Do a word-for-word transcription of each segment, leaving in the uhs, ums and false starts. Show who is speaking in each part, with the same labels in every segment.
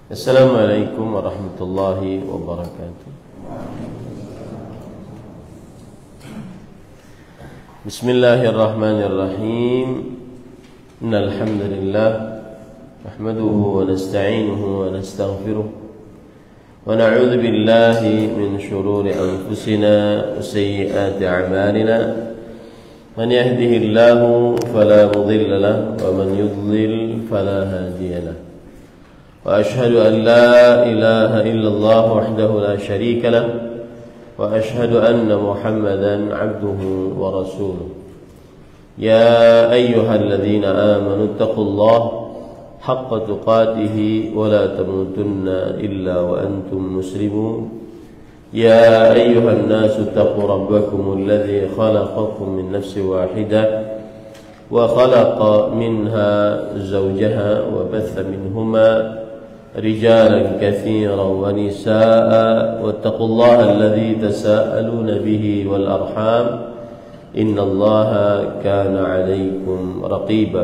Speaker 1: Assalamualaikum warahmatullahi wabarakatuh. Bismillahirrahmanirrahim. Innal hamdalillah nahmaduhu wa nasta'inuhu wa nastaghfiruh wa na'udzu billahi min shururi anfusina wa sayyiati a'malina. Man yahdihillahu fala mudilla lahu wa man yudlil fala hadiya lahu. وأشهد أن لا إله إلا الله وحده لا شريك له وأشهد أن محمدا عبده ورسوله. يا أيها الذين آمنوا اتقوا الله حق تقاته ولا تموتن إلا وأنتم مسلمون. يا أيها الناس اتقوا ربكم الذي خلقكم من نفس واحدة وخلق منها زوجها وبث منهما رجالا كثيرا ونساء واتقوا الله الذي تساءلون به والأرحام إن الله كان عليكم رقيبا.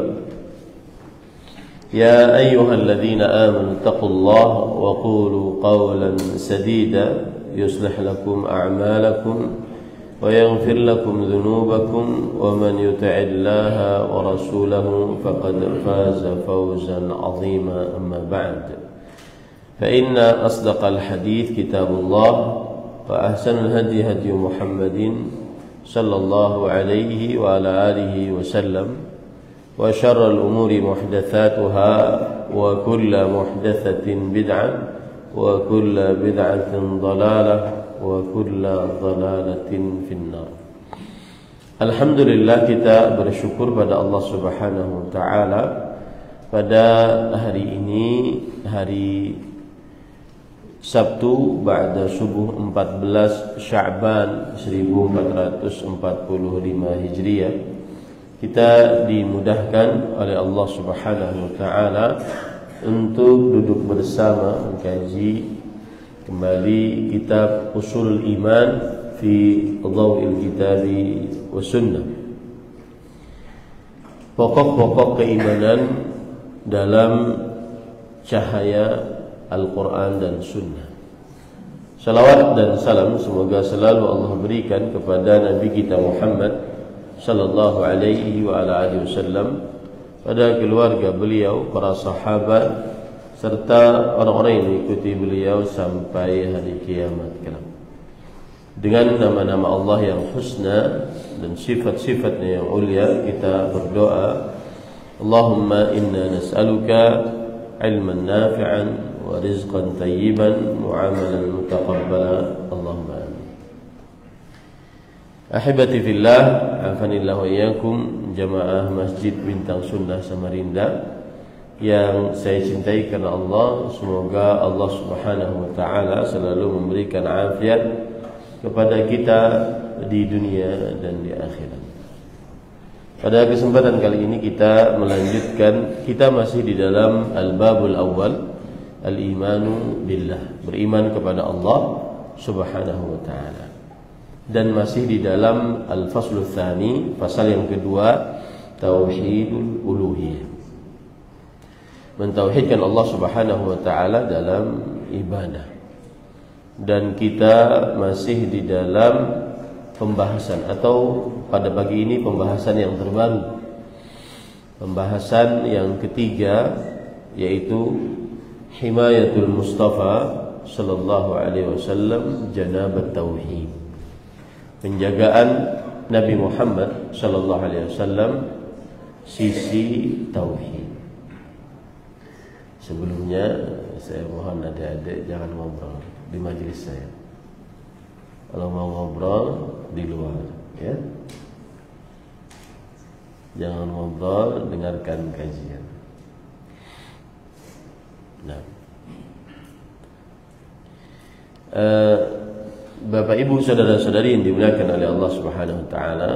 Speaker 1: يا أيها الذين آمنوا اتقوا الله وقولوا قولا سديدا يصلح لكم أعمالكم ويغفر لكم ذنوبكم ومن يطع الله ورسوله فقد فاز فوزا عظيما. أما بعد، فإن أصدق الحديث كتاب الله وأحسن الهدي هدي محمد صلى الله عليه وعلى آله وسلم وشر الأمور محدثاتها وكل محدثة بدعة وكل بدعة ضلالة وكل ضلالة في النار. Alhamdulillah, kita bersyukur pada Allah Subhanahu wa taala pada hari ini, hari Sabtu ba'da subuh empat belas Sya'ban seribu empat ratus empat puluh lima Hijriah, kita dimudahkan oleh Allah Subhanahu wa taala untuk duduk bersama mengkaji kembali kitab Ushul Iman fi Dhaw'il Kitabi wa Sunnah, pokok-pokok keimanan dalam cahaya Al-Quran dan Sunnah. Salawat dan salam semoga selalu Allah berikan kepada Nabi kita Muhammad sallallahu alaihi wa ala alihi wasallam, pada keluarga beliau, para sahabat, serta orang-orang yang mengikuti beliau sampai hari kiamat kelak. Dengan nama-nama Allah yang husna dan sifat-sifatnya yang ulia, kita berdoa, Allahumma inna nas'aluka ilman nafi'an wa rizqan tayyiban mu'amalan mutaqabbala. Allahumma amin. Ahibati fillah, afanillahu wa iyyakum, jamaah Masjid Bintang Sunnah Samarinda yang saya cintai karena Allah. Semoga Allah Subhanahu wa taala selalu memberikan afiat kepada kita di dunia dan di akhirat. Pada kesempatan kali ini kita melanjutkan, kita masih di dalam Al-Babul Awwal, Al-Imanu Billah, beriman kepada Allah Subhanahu wa taala. Dan masih di dalam Al-Faslu Tsani, pasal yang kedua, Tauhidul Uluhiyah, mentauhidkan Allah Subhanahu wa taala dalam ibadah. Dan kita masih di dalam pembahasan, atau pada pagi ini pembahasan yang terbaru, pembahasan yang ketiga, yaitu Himayatul Mustafa sallallahu alaihi wasallam janabat tauhid, penjagaan Nabi Muhammad sallallahu alaihi wasallam sisi tauhid. Sebelumnya saya mohon adik-adik jangan ngobrol di majelis saya. Kalau mau ngobrol di luar, ya. Jangan ngobrol, dengarkan kajian. Nah, uh, Bapak Ibu saudara-saudari yang dimuliakan oleh Allah Subhanahu wa taala,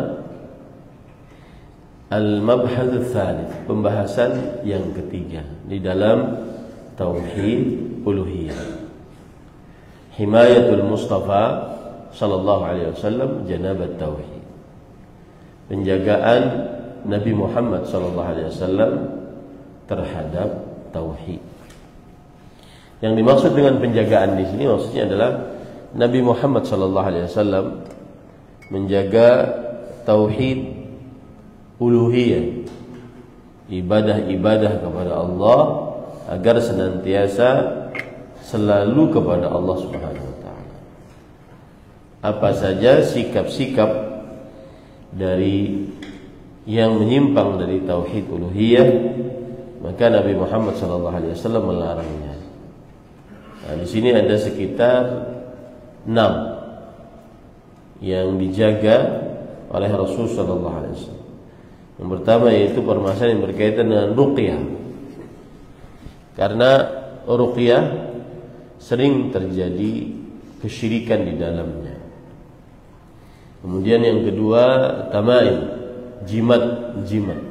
Speaker 1: Al-Mabhath Tsalits, pembahasan yang ketiga di dalam Tauhid Uluhiyah. Himayatul Mustafa sallallahu alaihi wasallam janabat tauhid, penjagaan Nabi Muhammad sallallahu alaihi wasallam terhadap tauhid. Yang dimaksud dengan penjagaan di sini maksudnya adalah Nabi Muhammad sallallahu alaihi wasallam menjaga tauhid uluhiyah, ibadah-ibadah kepada Allah agar senantiasa selalu kepada Allah Subhanahu wa taala. Apa saja sikap-sikap dari yang menyimpang dari tauhid uluhiyah, maka Nabi Muhammad sallallahu alaihi wasallam melarangnya. Nah, di sini ada sekitar enam yang dijaga oleh Rasul sallallahu alaihi wasallam. Yang pertama yaitu permasalahan yang berkaitan dengan ruqyah. Karena ruqyah sering terjadi kesyirikan di dalamnya. Kemudian yang kedua tamaim, jimat-jimat.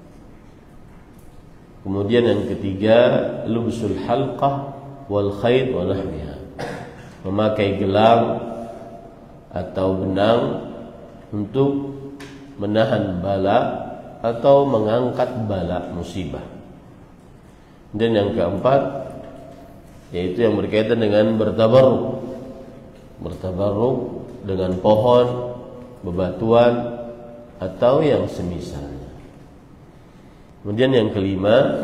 Speaker 1: Kemudian yang ketiga lubsul halqah wal khayt wa nahwiha, memakai gelang atau benang untuk menahan bala atau mengangkat bala musibah. Dan yang keempat yaitu yang berkaitan dengan bertabarruk, bertabarruk dengan pohon, bebatuan atau yang semisalnya. Kemudian yang kelima,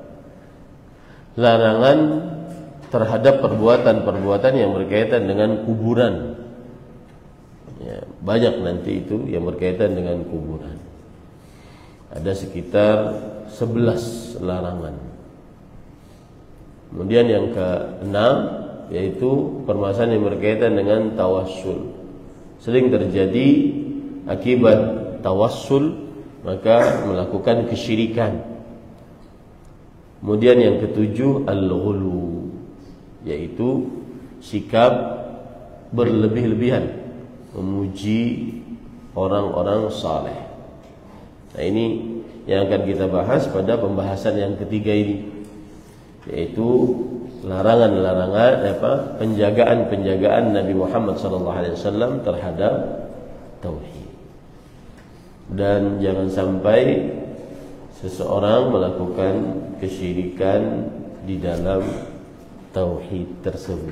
Speaker 1: larangan terhadap perbuatan-perbuatan yang berkaitan dengan kuburan. Ya, banyak nanti itu yang berkaitan dengan kuburan. Ada sekitar sebelas larangan. Kemudian yang keenam yaitu permasalahan yang berkaitan dengan tawassul. Sering terjadi akibat tawassul maka melakukan kesyirikan. Kemudian yang ketujuh al-ghulu, yaitu sikap berlebih-lebihan memuji orang-orang saleh. Nah, ini yang akan kita bahas pada pembahasan yang ketiga ini, yaitu larangan-larangan apa penjagaan-penjagaan Nabi Muhammad sallallahu alaihi wasallam terhadap tauhid. Dan jangan sampai seseorang melakukan kesyirikan di dalam tauhid tersebut.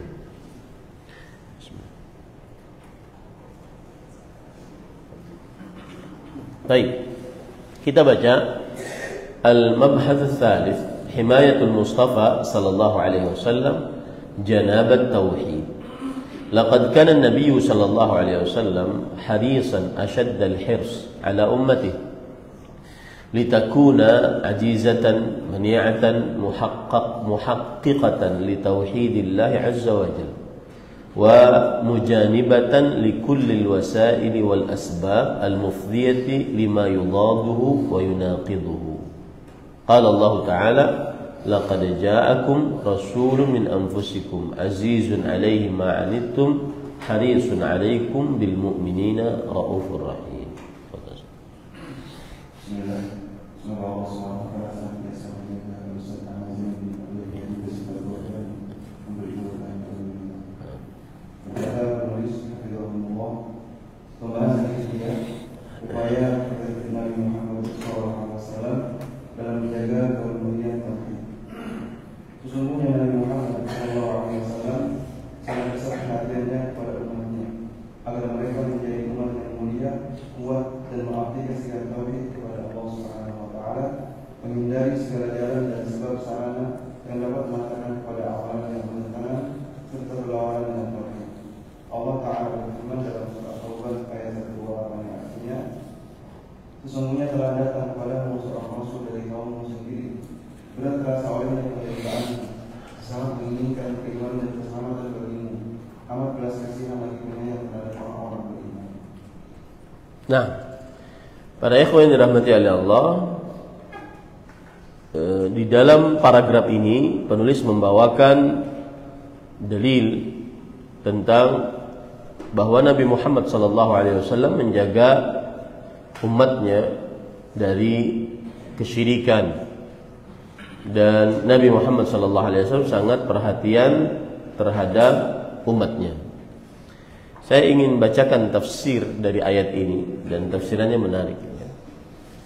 Speaker 1: Baik, kita baca al-mabhath ats-tsalits, himayatul Mustafa sallallahu alaihi wasallam janabat tauhid. لقد كان النبي صلى الله عليه وسلم حريصا أشد الحرص على أمته لتكون عزيزة منيعة محقق محققة لتوحيد الله عز وجل ومجانبة لكل الوسائل والأسباب المفضية لما يضاده ويناقضه. قال الله تعالى: لقد جاءكم رسول من أنفسكم عزيز عليه ما عنتم حريص عليكم بالمؤمنين رؤوف رحيم.
Speaker 2: Pembahasan ketiga, upaya Nabi Muhammad shallallahu alaihi wasallam dalam menjaga kemuliaan tauhid. Sesungguhnya Nabi Muhammad shallallahu alaihi wasallam sangat besar perhatiannya kepada umatnya agar mereka menjadi umat yang mulia, kuat dan mengaplikasikan tauhid kepada Allah Subhanahu wa taala, menghindari segala jalan dan sebab sarana yang dapat mengatakan kepada amalan yang bertentangan serta berlawanan dengan tauhid. Allah Taala berfirman dalam surah At-Taubah ayat kedua, yang artinya, sesungguhnya telah datang kepadamu seorang rasul dari kaummu sendiri, berat terasa olehnya penderitaan, sangat menginginkan keimanan dan keselamatan bagimu, amat belas kasihan lagi penyayang terhadap orang-orang beriman.
Speaker 1: Nah, para ikhwan yang dirahmati oleh Allah, di dalam paragraf ini penulis membawakan dalil tentang bahwa Nabi Muhammad sallallahu alaihi wasallam menjaga umatnya dari kesyirikan, dan Nabi Muhammad sallallahu alaihi wasallam sangat perhatian terhadap umatnya. Saya ingin bacakan tafsir dari ayat ini, dan tafsirannya menarik.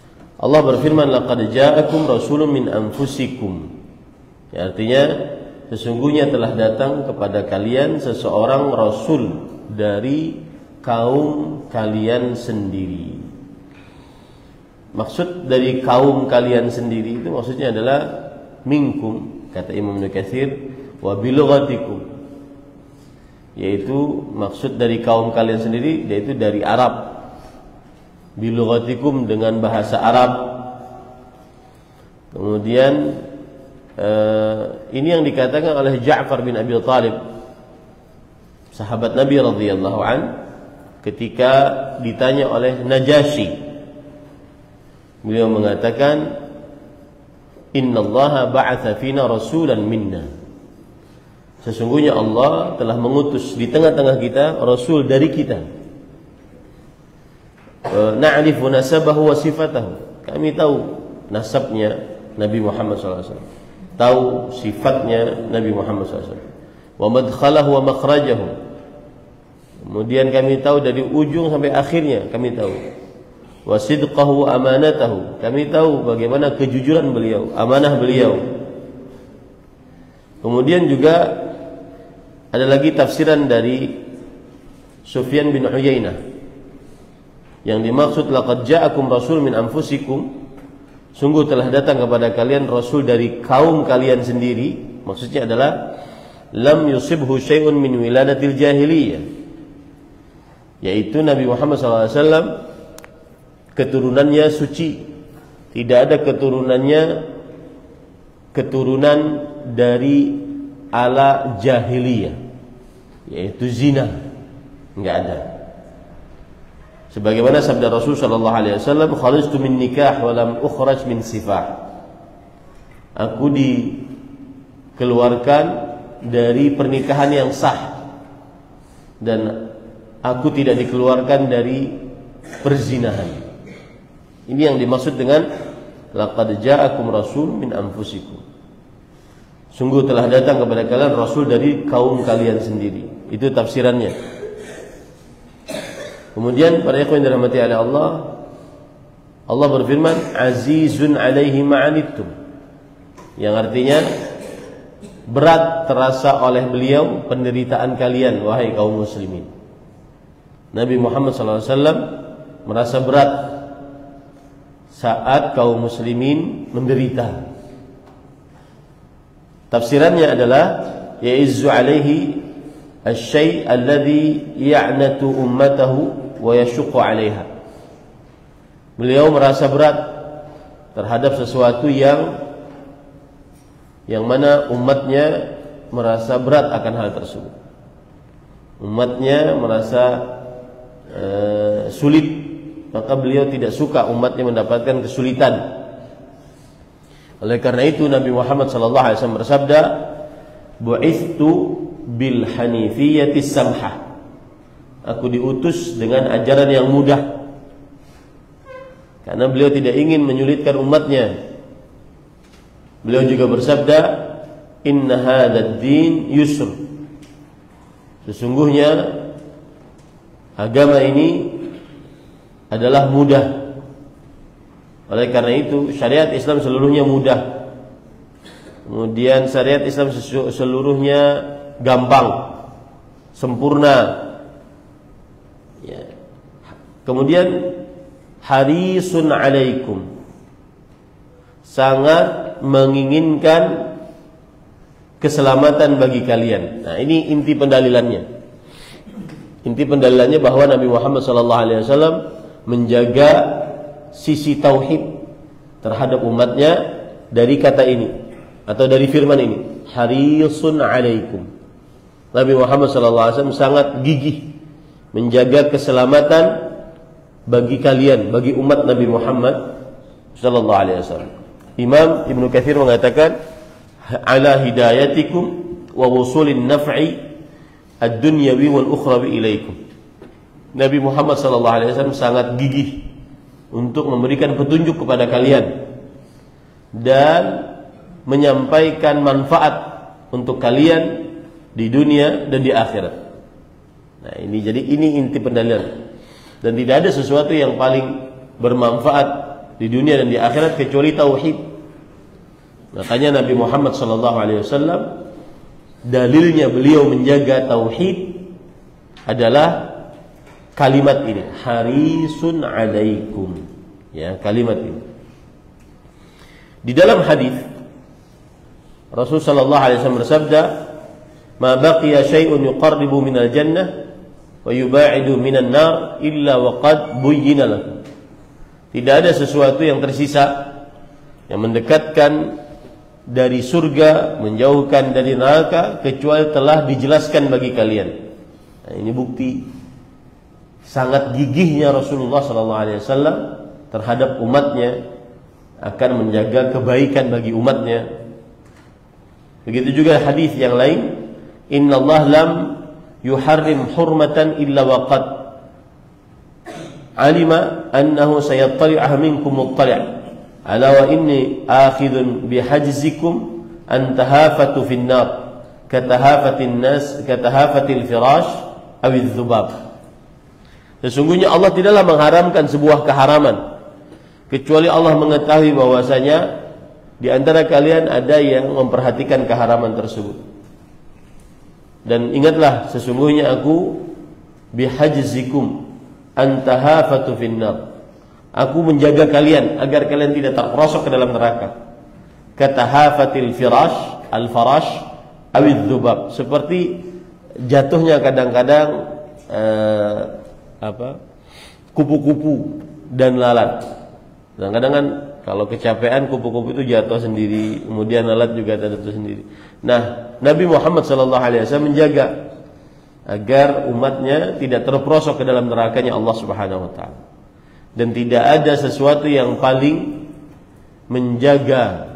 Speaker 1: Allah berfirman, laqad ja'akum rasulun min anfusikum. Ya, artinya sesungguhnya telah datang kepada kalian seseorang rasul dari kaum kalian sendiri. Maksud dari kaum kalian sendiri itu maksudnya adalah minkum, kata Imam Ibnu Katsir, wa bilughatikum, yaitu maksud dari kaum kalian sendiri yaitu dari Arab. Bilughatikum dengan bahasa Arab. Kemudian uh, ini yang dikatakan oleh Ja'far bin Abi Thalib, sahabat Nabi radhiyallahu an, ketika ditanya oleh Najasyi. Beliau mengatakan, innallaha ba'atha fina rasulan minna. Sesungguhnya Allah telah mengutus di tengah-tengah kita rasul dari kita. Na'rifu nasabahu wa sifatahu. Kami tahu nasabnya Nabi Muhammad sallallahu alaihi wasallam, tahu sifatnya Nabi Muhammad sallallahu alaihi wasallam, wa madkhalahu wa makhrajahu. Kemudian kami tahu dari ujung sampai akhirnya, kami tahu. Wa sidqahu wa amanatahu. Kami tahu bagaimana kejujuran beliau, amanah beliau. Kemudian juga ada lagi tafsiran dari Sufyan bin Uyainah yang dimaksud laqad ja'akum rasul min anfusikum, sungguh telah datang kepada kalian rasul dari kaum kalian sendiri. Maksudnya adalah lam yusibhu syai'un min wiladatil jahiliyah, yaitu Nabi Muhammad sallallahu alaihi wasallam keturunannya suci, tidak ada keturunannya keturunan dari ala jahiliyah, yaitu zina, enggak ada. Sebagaimana sabda Rasul sallallahu alaihi wasallam, kharajtu min nikah wa lam ukhraj min sifah. Aku dikeluarkan dari pernikahan yang sah dan aku tidak dikeluarkan dari perzinahan. Ini yang dimaksud dengan laqad ja'akum rasul min anfusikum. Sungguh telah datang kepada kalian rasul dari kaum kalian sendiri. Itu tafsirannya. Kemudian para ikhwan yang dirahmati oleh Allah, Allah berfirman, azizun alaihi ma'anittum, yang artinya berat terasa oleh beliau penderitaan kalian wahai kaum muslimin. Nabi Muhammad sallallahu alaihi wasallam merasa berat saat kaum muslimin menderita. Tafsirannya adalah ya'izzu alaihi asy-syai' alladhi ya'natu ummatahu wa yashuqqu 'alaiha. Beliau merasa berat terhadap sesuatu yang yang mana umatnya merasa berat akan hal tersebut. Umatnya merasa uh, sulit, maka beliau tidak suka umatnya mendapatkan kesulitan. Oleh karena itu Nabi Muhammad sallallahu alaihi wasallam bersabda, bu'ithtu bil hanifiyatis samhah. Aku diutus dengan ajaran yang mudah. Karena beliau tidak ingin menyulitkan umatnya. Beliau juga bersabda, inna hadzal din yusr. Sesungguhnya agama ini adalah mudah. Oleh karena itu syariat Islam seluruhnya mudah. Kemudian syariat Islam seluruhnya gampang, sempurna. Ya. Kemudian harisun alaikum, sangat menginginkan keselamatan bagi kalian. Nah, ini inti pendalilannya. Inti pendalilannya bahwa Nabi Muhammad sallallahu alaihi wasallam menjaga sisi tauhid terhadap umatnya dari kata ini atau dari firman ini, harisun alaikum. Nabi Muhammad sallallahu alaihi wasallam sangat gigih menjaga keselamatan bagi kalian, bagi umat Nabi Muhammad sallallahu alaihi wasallam. Imam Ibnu Katsir mengatakan, ala hidayatikum wa wusulin naf'i ad-dunyawi wal ukhrawi ilaikum. Nabi Muhammad sallallahu alaihi wasallam sangat gigih untuk memberikan petunjuk kepada kalian dan menyampaikan manfaat untuk kalian di dunia dan di akhirat. Nah, ini jadi ini inti pendalilan. Dan tidak ada sesuatu yang paling bermanfaat di dunia dan di akhirat kecuali tauhid. Makanya Nabi Muhammad sallallahu alaihi wasallam dalilnya beliau menjaga tauhid adalah kalimat ini, harisun alaikum. Ya, kalimat ini. Di dalam hadis Rasul sallallahu alaihi wasallam bersabda, "Ma baqiya syai'un yuqarribu minal jannah wa yuba'idu minan nar illa waqad buyyina lakum." Tidak ada sesuatu yang tersisa yang mendekatkan dari surga, menjauhkan dari neraka, kecuali telah dijelaskan bagi kalian. Nah, ini bukti sangat gigihnya Rasulullah sallallahu alaihi wasallam terhadap umatnya, akan menjaga kebaikan bagi umatnya. Begitu juga hadis yang lain, "Innallaha lam yuharrim hurmatan illa waqad alima annahu sayattali'u minkum muttali'. Ala wa inni akhidun bihajzikum an tahafatu fin nar katahafatin nas katahafatil firash aw adh-dhubab." Sesungguhnya Allah tidaklah mengharamkan sebuah keharaman kecuali Allah mengetahui bahwasanya di antara kalian ada yang memperhatikan keharaman tersebut. Dan ingatlah, sesungguhnya aku bihajzikum antahafatu finnar. Aku menjaga kalian agar kalian tidak terperosok ke dalam neraka. Katahafatil firash, al-farash, awidh dzubab. Seperti jatuhnya kadang-kadang eh, apa? kupu-kupu dan lalat. Kadang-kadang kan kalau kecapean kupu-kupu itu jatuh sendiri, kemudian lalat juga jatuh sendiri. Nah, Nabi Muhammad sallallahu alaihi wasallam menjaga agar umatnya tidak terperosok ke dalam nerakanya Allah Subhanahu wa taala. Dan tidak ada sesuatu yang paling menjaga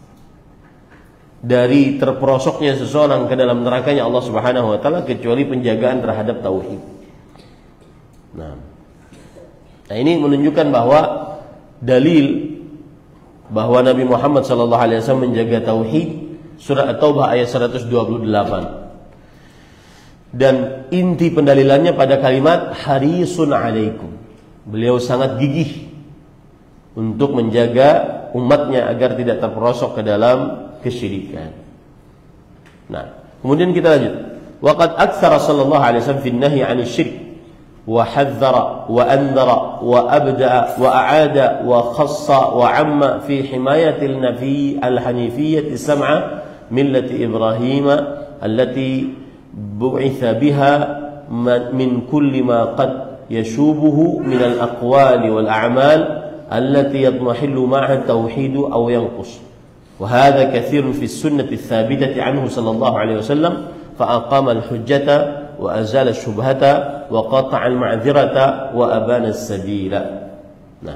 Speaker 1: dari terperosoknya seseorang ke dalam nerakanya Allah Subhanahu wa taala kecuali penjagaan terhadap tauhid. Nah, nah ini menunjukkan bahwa dalil bahwa Nabi Muhammad sallallahu alaihi wasallam menjaga tauhid, surah At-Taubah ayat seratus dua puluh delapan. Dan inti pendalilannya pada kalimat harisun alaikum. Beliau sangat gigih untuk menjaga umatnya agar tidak terperosok ke dalam kesyirikan. Nah, kemudian kita lanjut. Waqad aktsara sallallahu alaihi wasallam fi an-nahyi 'anil syirk wa hadzara wa andara wa abda'a wa a'ada wa khassa wa 'amma fi himayatil nafi al-hanifiyyah sam'a millati Ibrahim allati bu'itha biha min kulli ma qad yashubuhu min al-aqwali wal a'mal allati yadmahillu ma'aha at-tauhid aw yanqus. Wa hadha kathirun fi as-sunnati ats-thabitati 'anhu sallallahu alaihi wasallam fa aqama al-hujjata wa azala ash-shubhata wa qata'a al-ma'dzirata wa abana as-sabila. Nah,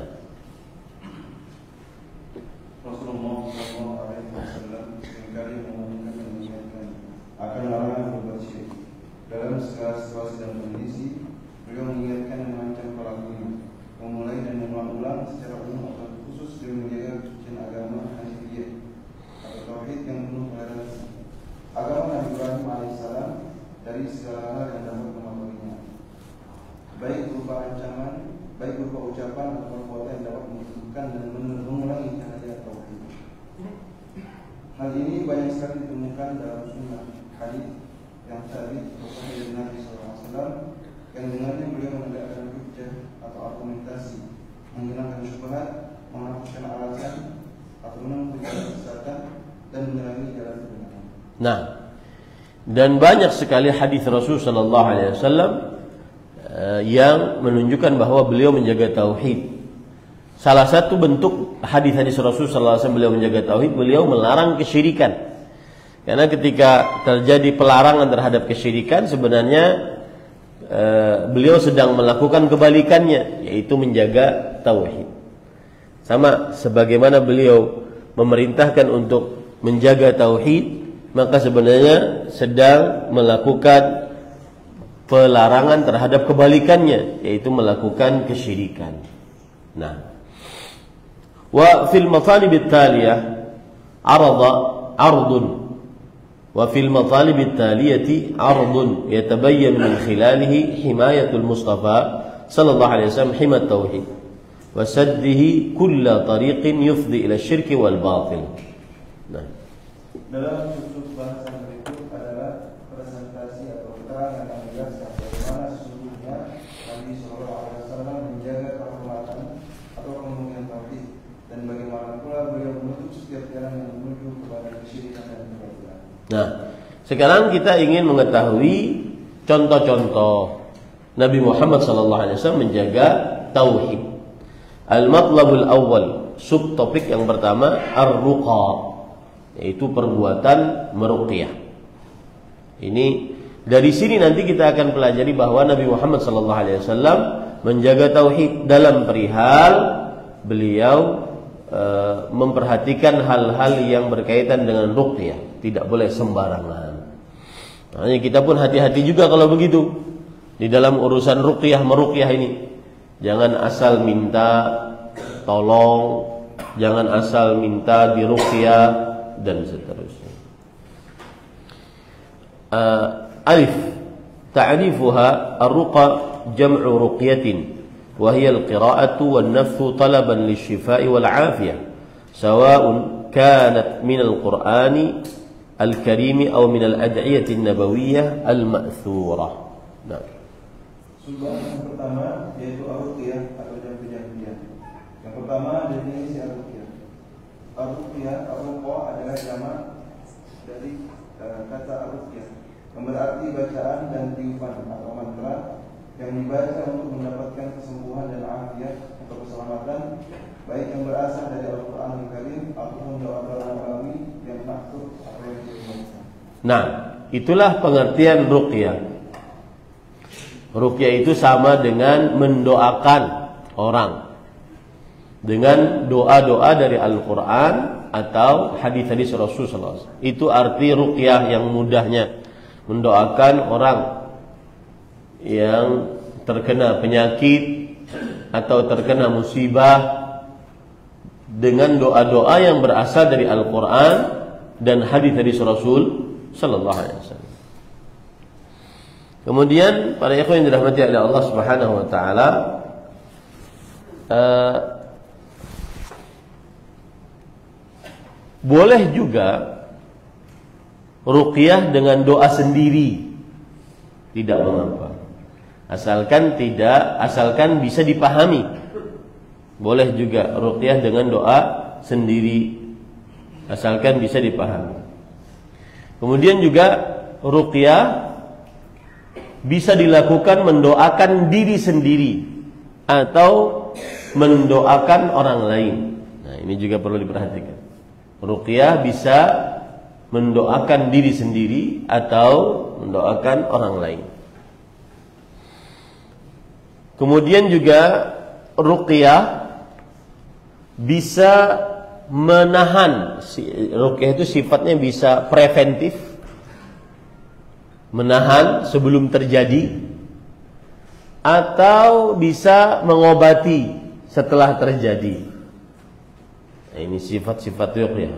Speaker 2: Rasulullah sallallahu alaihi wasallam seringkali mengumumkan dan mengingatkan akan larangan berbuat syirik. Dalam segala situasi dan kondisi, beliau mengingatkan dan mengancam pelakunya, memulai dan mengulang-ulang secara umum atau khusus demi menjaga kesucian agama Hanifiyah atau tauhid yang penuh toleransi. Agama Nabi Ibrahim alaihissalam dari segala hal yang dapat mengotorinya, baik berupa ancaman, baik berupa ucapan atau perbuatan yang dapat menunjukkan dan mengulangi cahaya tauhid. Hal ini banyak sekali ditemukan dalam sunnah hadis yang sabit dari Nabi sallallahu alaihi wasallam yang dengannya beliau menegakkan hujjah atau argumentasi, menghilangkan syubhat, menghapuskan alasan atau menempuh jalan kesesatan dan menerangi jalan kebenaran.
Speaker 1: Nah, dan banyak sekali hadis Rasul sallallahu alaihi wasallam uh, yang menunjukkan bahwa beliau menjaga tauhid. Salah satu bentuk hadis-hadis Rasul sallallahu alaihi wasallam beliau menjaga tauhid, beliau melarang kesyirikan. Karena ketika terjadi pelarangan terhadap kesyirikan, sebenarnya uh, beliau sedang melakukan kebalikannya, yaitu menjaga tauhid. Sama sebagaimana beliau memerintahkan untuk menjaga tauhid, maka sebenarnya sedang melakukan pelarangan terhadap kebalikannya, yaitu melakukan kesyirikan. Nah, wa fil matalib at-taliyah arada ardun wa fil matalib at-taliyati ardun yatabayyan min khilalihi himayatul Mustafa sallallahu alaihi wasallam himat tauhid wa saddihi kull tariqin yufdi ila asy-syirki wal batil. Nah,
Speaker 2: Dalam sub-sub bahasan berikut adalah presentasi atau keterangan yang menjelaskan bagaimana sesungguhnya Nabi Shallallahu Alaihi Wasallam menjaga kehormatan atau kemuliaan tauhid dan bagaimana pula beliau menutup setiap jalan yang menuju kepada kesyirikan dan kekafiran.
Speaker 1: Nah, sekarang kita ingin mengetahui contoh-contoh Nabi Muhammad Shallallahu Alaihi Wasallam menjaga tauhid. Al-matlabul awal, subtopik yang pertama ar-ruqa, yaitu perbuatan meruqyah. Ini dari sini nanti kita akan pelajari bahwa Nabi Muhammad Shallallahu Alaihi Wasallam menjaga tauhid dalam perihal beliau e, memperhatikan hal-hal yang berkaitan dengan ruqyah, tidak boleh sembarangan. Makanya kita pun hati-hati juga kalau begitu di dalam urusan ruqyah meruqyah ini. Jangan asal minta tolong, jangan asal minta diruqyah dan seterusnya. Uh, alif ta'rifuha ar-ruqa jam'u ruqyatin wa hiya al-qira'atu wan-nafthu talaban lish-shifa'i wal-'afiyah sawa'un kanat min al-Qur'ani al-Karim aw min al-ad'iyati an-nabawiyyah al-ma'thurah. Nah,
Speaker 2: sumber yang pertama yaitu ar-ruqyah atau jampi-jampian. Yang pertama definisi ar-ruqyah. Ar-ruqyah ar-ruqa adalah jamak dari uh, kata ar-ruqyah yang berarti bacaan dan tiupan atau mantra yang dibaca untuk mendapatkan kesembuhan dan afiat atau keselamatan, baik yang berasal dari Al-Qur'an Al-Karim ataupun doa-doa nabawi yang maksud atau yang dibaca.
Speaker 1: Nah, itulah pengertian ruqyah. Ruqyah itu sama dengan mendoakan orang dengan doa-doa dari Al-Quran atau hadis-hadis Rasulullah shallallahu alaihi wasallam. Itu arti ruqyah yang mudahnya, mendoakan orang yang terkena penyakit atau terkena musibah dengan doa-doa yang berasal dari Al-Quran dan hadis-hadis Rasul shallallahu alaihi wasallam. Kemudian para ikhwan yang dirahmati oleh Allah Subhanahu wa taala, uh, boleh juga ruqyah dengan doa sendiri, tidak mengapa. Asalkan tidak, asalkan bisa dipahami. Boleh juga ruqyah dengan doa sendiri, asalkan bisa dipahami. Kemudian juga ruqyah bisa dilakukan mendoakan diri sendiri atau mendoakan orang lain. Nah, ini juga perlu diperhatikan. Ruqyah bisa mendoakan diri sendiri atau mendoakan orang lain. Kemudian juga ruqyah bisa menahan. Ruqyah itu sifatnya bisa preventif, menahan sebelum terjadi, atau bisa mengobati setelah terjadi. Nah, ini sifat-sifat ruqyah.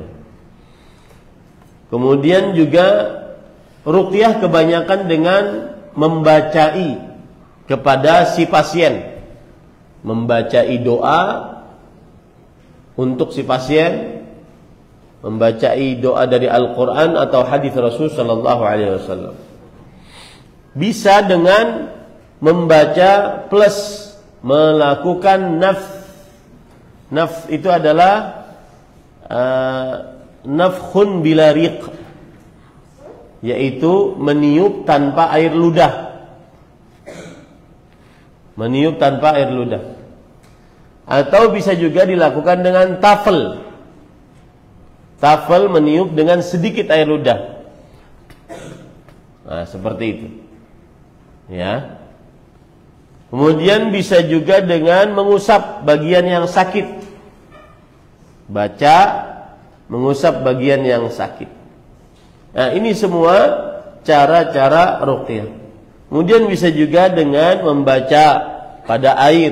Speaker 1: Kemudian juga ruqyah kebanyakan dengan membacai kepada si pasien, membacai doa untuk si pasien, membacai doa dari Al-Quran atau hadis Rasul Sallallahu Alaihi Wasallam. Bisa dengan membaca plus melakukan naf. Naf itu adalah uh, nafkhun bila riq, yaitu meniup tanpa air ludah. Meniup tanpa air ludah. Atau bisa juga dilakukan dengan tafel. Tafel meniup dengan sedikit air ludah. Nah, seperti itu. Ya. Kemudian bisa juga dengan mengusap bagian yang sakit. Baca, mengusap bagian yang sakit. Nah, ini semua cara-cara ruqyah. Kemudian bisa juga dengan membaca pada air.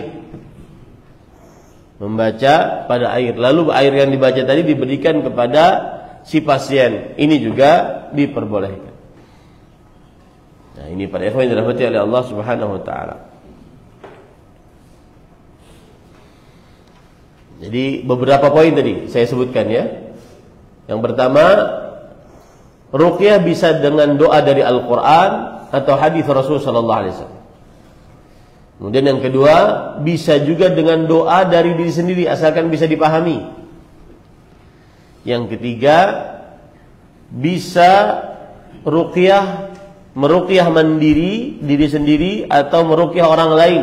Speaker 1: Membaca pada air. Lalu air yang dibaca tadi diberikan kepada si pasien. Ini juga diperbolehkan. Nah, ini para ikhwan yang dirahmati oleh Allah Subhanahu wa taala. Jadi beberapa poin tadi saya sebutkan ya. Yang pertama, ruqyah bisa dengan doa dari Al-Quran atau hadis Rasul sallallahu alaihi wasallam. Kemudian yang kedua, bisa juga dengan doa dari diri sendiri asalkan bisa dipahami. Yang ketiga, bisa ruqyah, meruqyah mandiri diri sendiri atau meruqyah orang lain.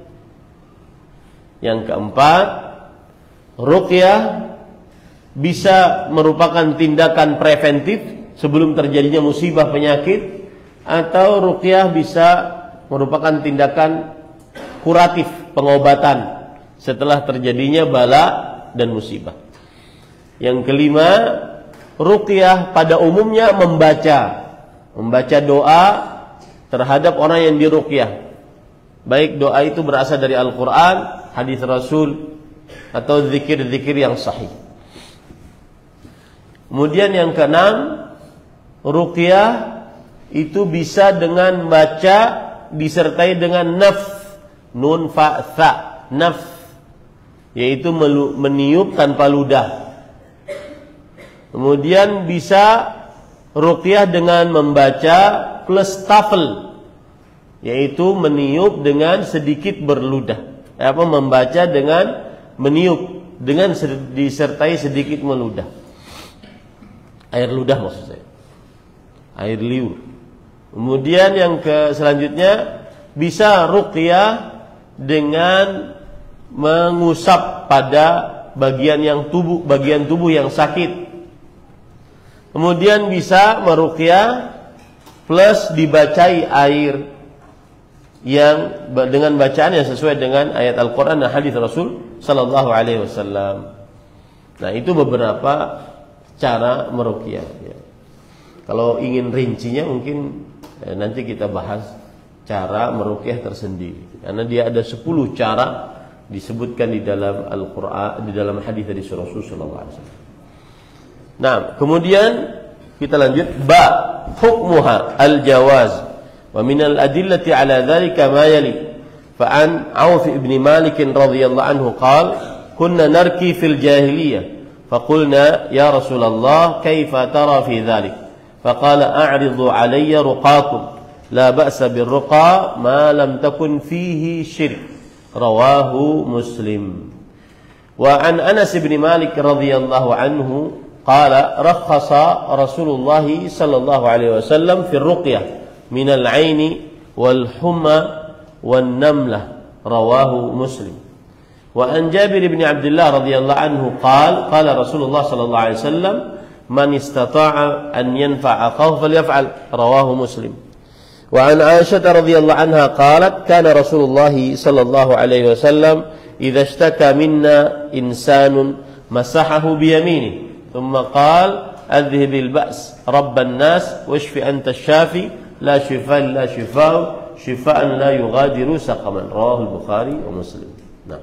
Speaker 1: Yang keempat, ruqyah bisa merupakan tindakan preventif sebelum terjadinya musibah penyakit, atau ruqyah bisa merupakan tindakan kuratif, pengobatan setelah terjadinya bala dan musibah. Yang kelima, ruqyah pada umumnya membaca membaca doa terhadap orang yang diruqyah. Baik doa itu berasal dari Al-Quran, hadis Rasul, atau zikir-zikir yang sahih. Kemudian yang keenam, ruqyah itu bisa dengan baca disertai dengan naf, nun fa tha, naf, yaitu meniup tanpa ludah. Kemudian bisa ruqyah dengan membaca plus tafel, yaitu meniup dengan sedikit berludah. Apa membaca dengan meniup dengan disertai sedikit meludah. Air ludah maksud saya. Air liur. Kemudian yang ke selanjutnya, bisa ruqyah dengan mengusap pada bagian yang tubuh, bagian tubuh yang sakit. Kemudian bisa meruqyah plus dibacai air yang dengan bacaan yang sesuai dengan ayat Al-Quran dan hadis Rasul sallallahu alaihi wasallam. Nah, itu beberapa cara meruqyah ya. Kalau ingin rincinya mungkin eh, nanti kita bahas cara meruqyah tersendiri, karena dia ada sepuluh cara disebutkan di dalam Al-Quran, di dalam hadis dari Rasul sallallahu alaihi wasallam. Nah, kemudian kita lanjut, ba hukmuha al-jawaz wa min al-adillati ala dhalika ma yali. Fa an Auf ibn Malik radhiyallahu anhu qala kunna narki fil jahiliyah fa qulna ya Rasulullah kaifa tara fi dhalik fa qala a'ridu alayya ruqakum la ba'sa bir ruqa ma lam takun fihi syirk. Rawahu Muslim. Wa an Anas ibn Malik radhiyallahu anhu qala rakhasa Rasulullah sallallahu alaihi wasallam fi ruqyah min al-'ain wal humma wan namlah. Rawahu Muslim. Wa an Jabir bin Abdullah radhiyallahu anhu qala qala Rasulullah sallallahu alaihi wasallam man istata'a an yanfa'a akhahu falyaf'al. Rawahu Muslim. Wa an Aisyah radhiyallahu anha qalat kana Rasulullah sallallahu alaihi wasallam idza ishtaka minna insanun masahahu bi yaminihi thumma qala adhhibil ba's rabban nas washfi anta asy-syafi la shifaa illa shifaa'u shifaan la yughadiru saqaman. Rawahu Bukhari wa Muslim. Nah.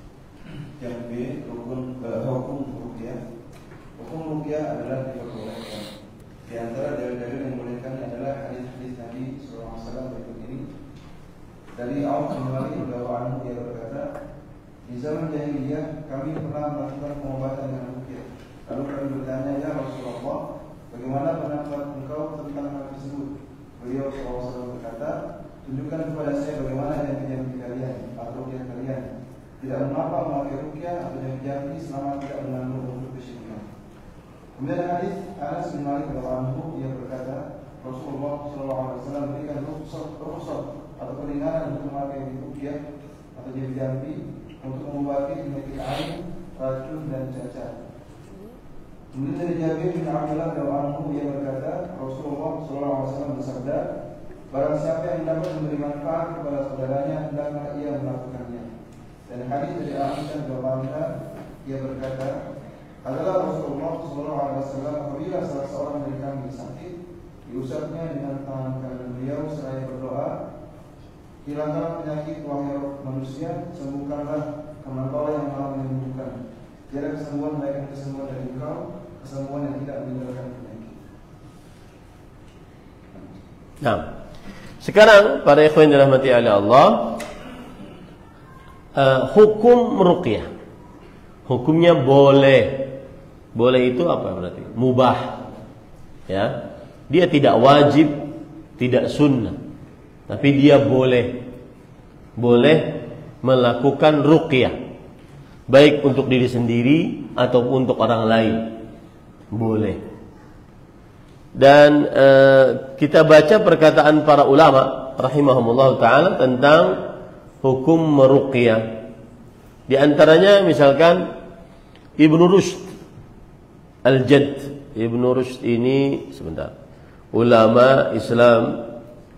Speaker 2: Yang B, rukun hukum ruqyah. Hukum ruqyah adalah diperbolehkan. Di antara dalil-dalil yang membolehkan adalah hadis-hadis Nabi sallallahu alaihi wasallam berikut ini. Dari Auf bin Malik radhiyallahu anhu, dia berkata, di zaman jahiliyah kami pernah melakukan pengobatan dengan ruqyah. Lalu kami bertanya, ya Rasulullah, bagaimana pendapat engkau tentang hal tersebut? Beliau sallallahu alaihi wasallam berkata, tunjukkan kepada saya bagaimana yang jampi kalian atau ruqyah kalian. Tidak mengapa memakai ruqyah atau jampi selama tidak mengandung unsur kesyirikan. Kemudian hadis Anas bin Malik radhiyallahu anhu, ia berkata, Rasulullah sallallahu alaihi wasallam berikan rukhsah atau keringanan untuk memakai ruqyah atau jampi untuk mengobati penyakit ain, racun dan cacat. Kemudian dari Jabir bin Abdullah radhiyallahu anhu, ia berkata, Rasulullah sallallahu alaihi wasallam bersabda, barang siapa yang dapat memberi manfaat kepada saudaranya, hendaklah ia melakukannya. Dan hadis dari Aisyah radhiyallahu anha, ia berkata, adalah Rasulullah sallallahu alaihi wasallam apabila salah seorang dari kami sakit, diusapnya dengan tangan kanan beliau seraya berdoa, hilangkanlah penyakit wahai manusia, sembuhkanlah karena Engkau yang Maha menyembuhkan. Tiada kesembuhan baik kesembuhan dari Engkau, kesembuhan yang tidak meninggalkan penyakit.
Speaker 1: Nah, sekarang para ikhwan yang dirahmati oleh Allah, uh, hukum ruqyah, hukumnya boleh. Boleh itu apa berarti? Mubah, ya. Dia tidak wajib, tidak sunnah, tapi dia boleh boleh melakukan ruqyah, baik untuk diri sendiri ataupun untuk orang lain, boleh. Dan eh, kita baca perkataan para ulama rahimahumullah taala tentang hukum meruqyah. Di antaranya misalkan Ibnu Rushd Al-Jadd. Ibnu Rushd ini sebentar, ulama Islam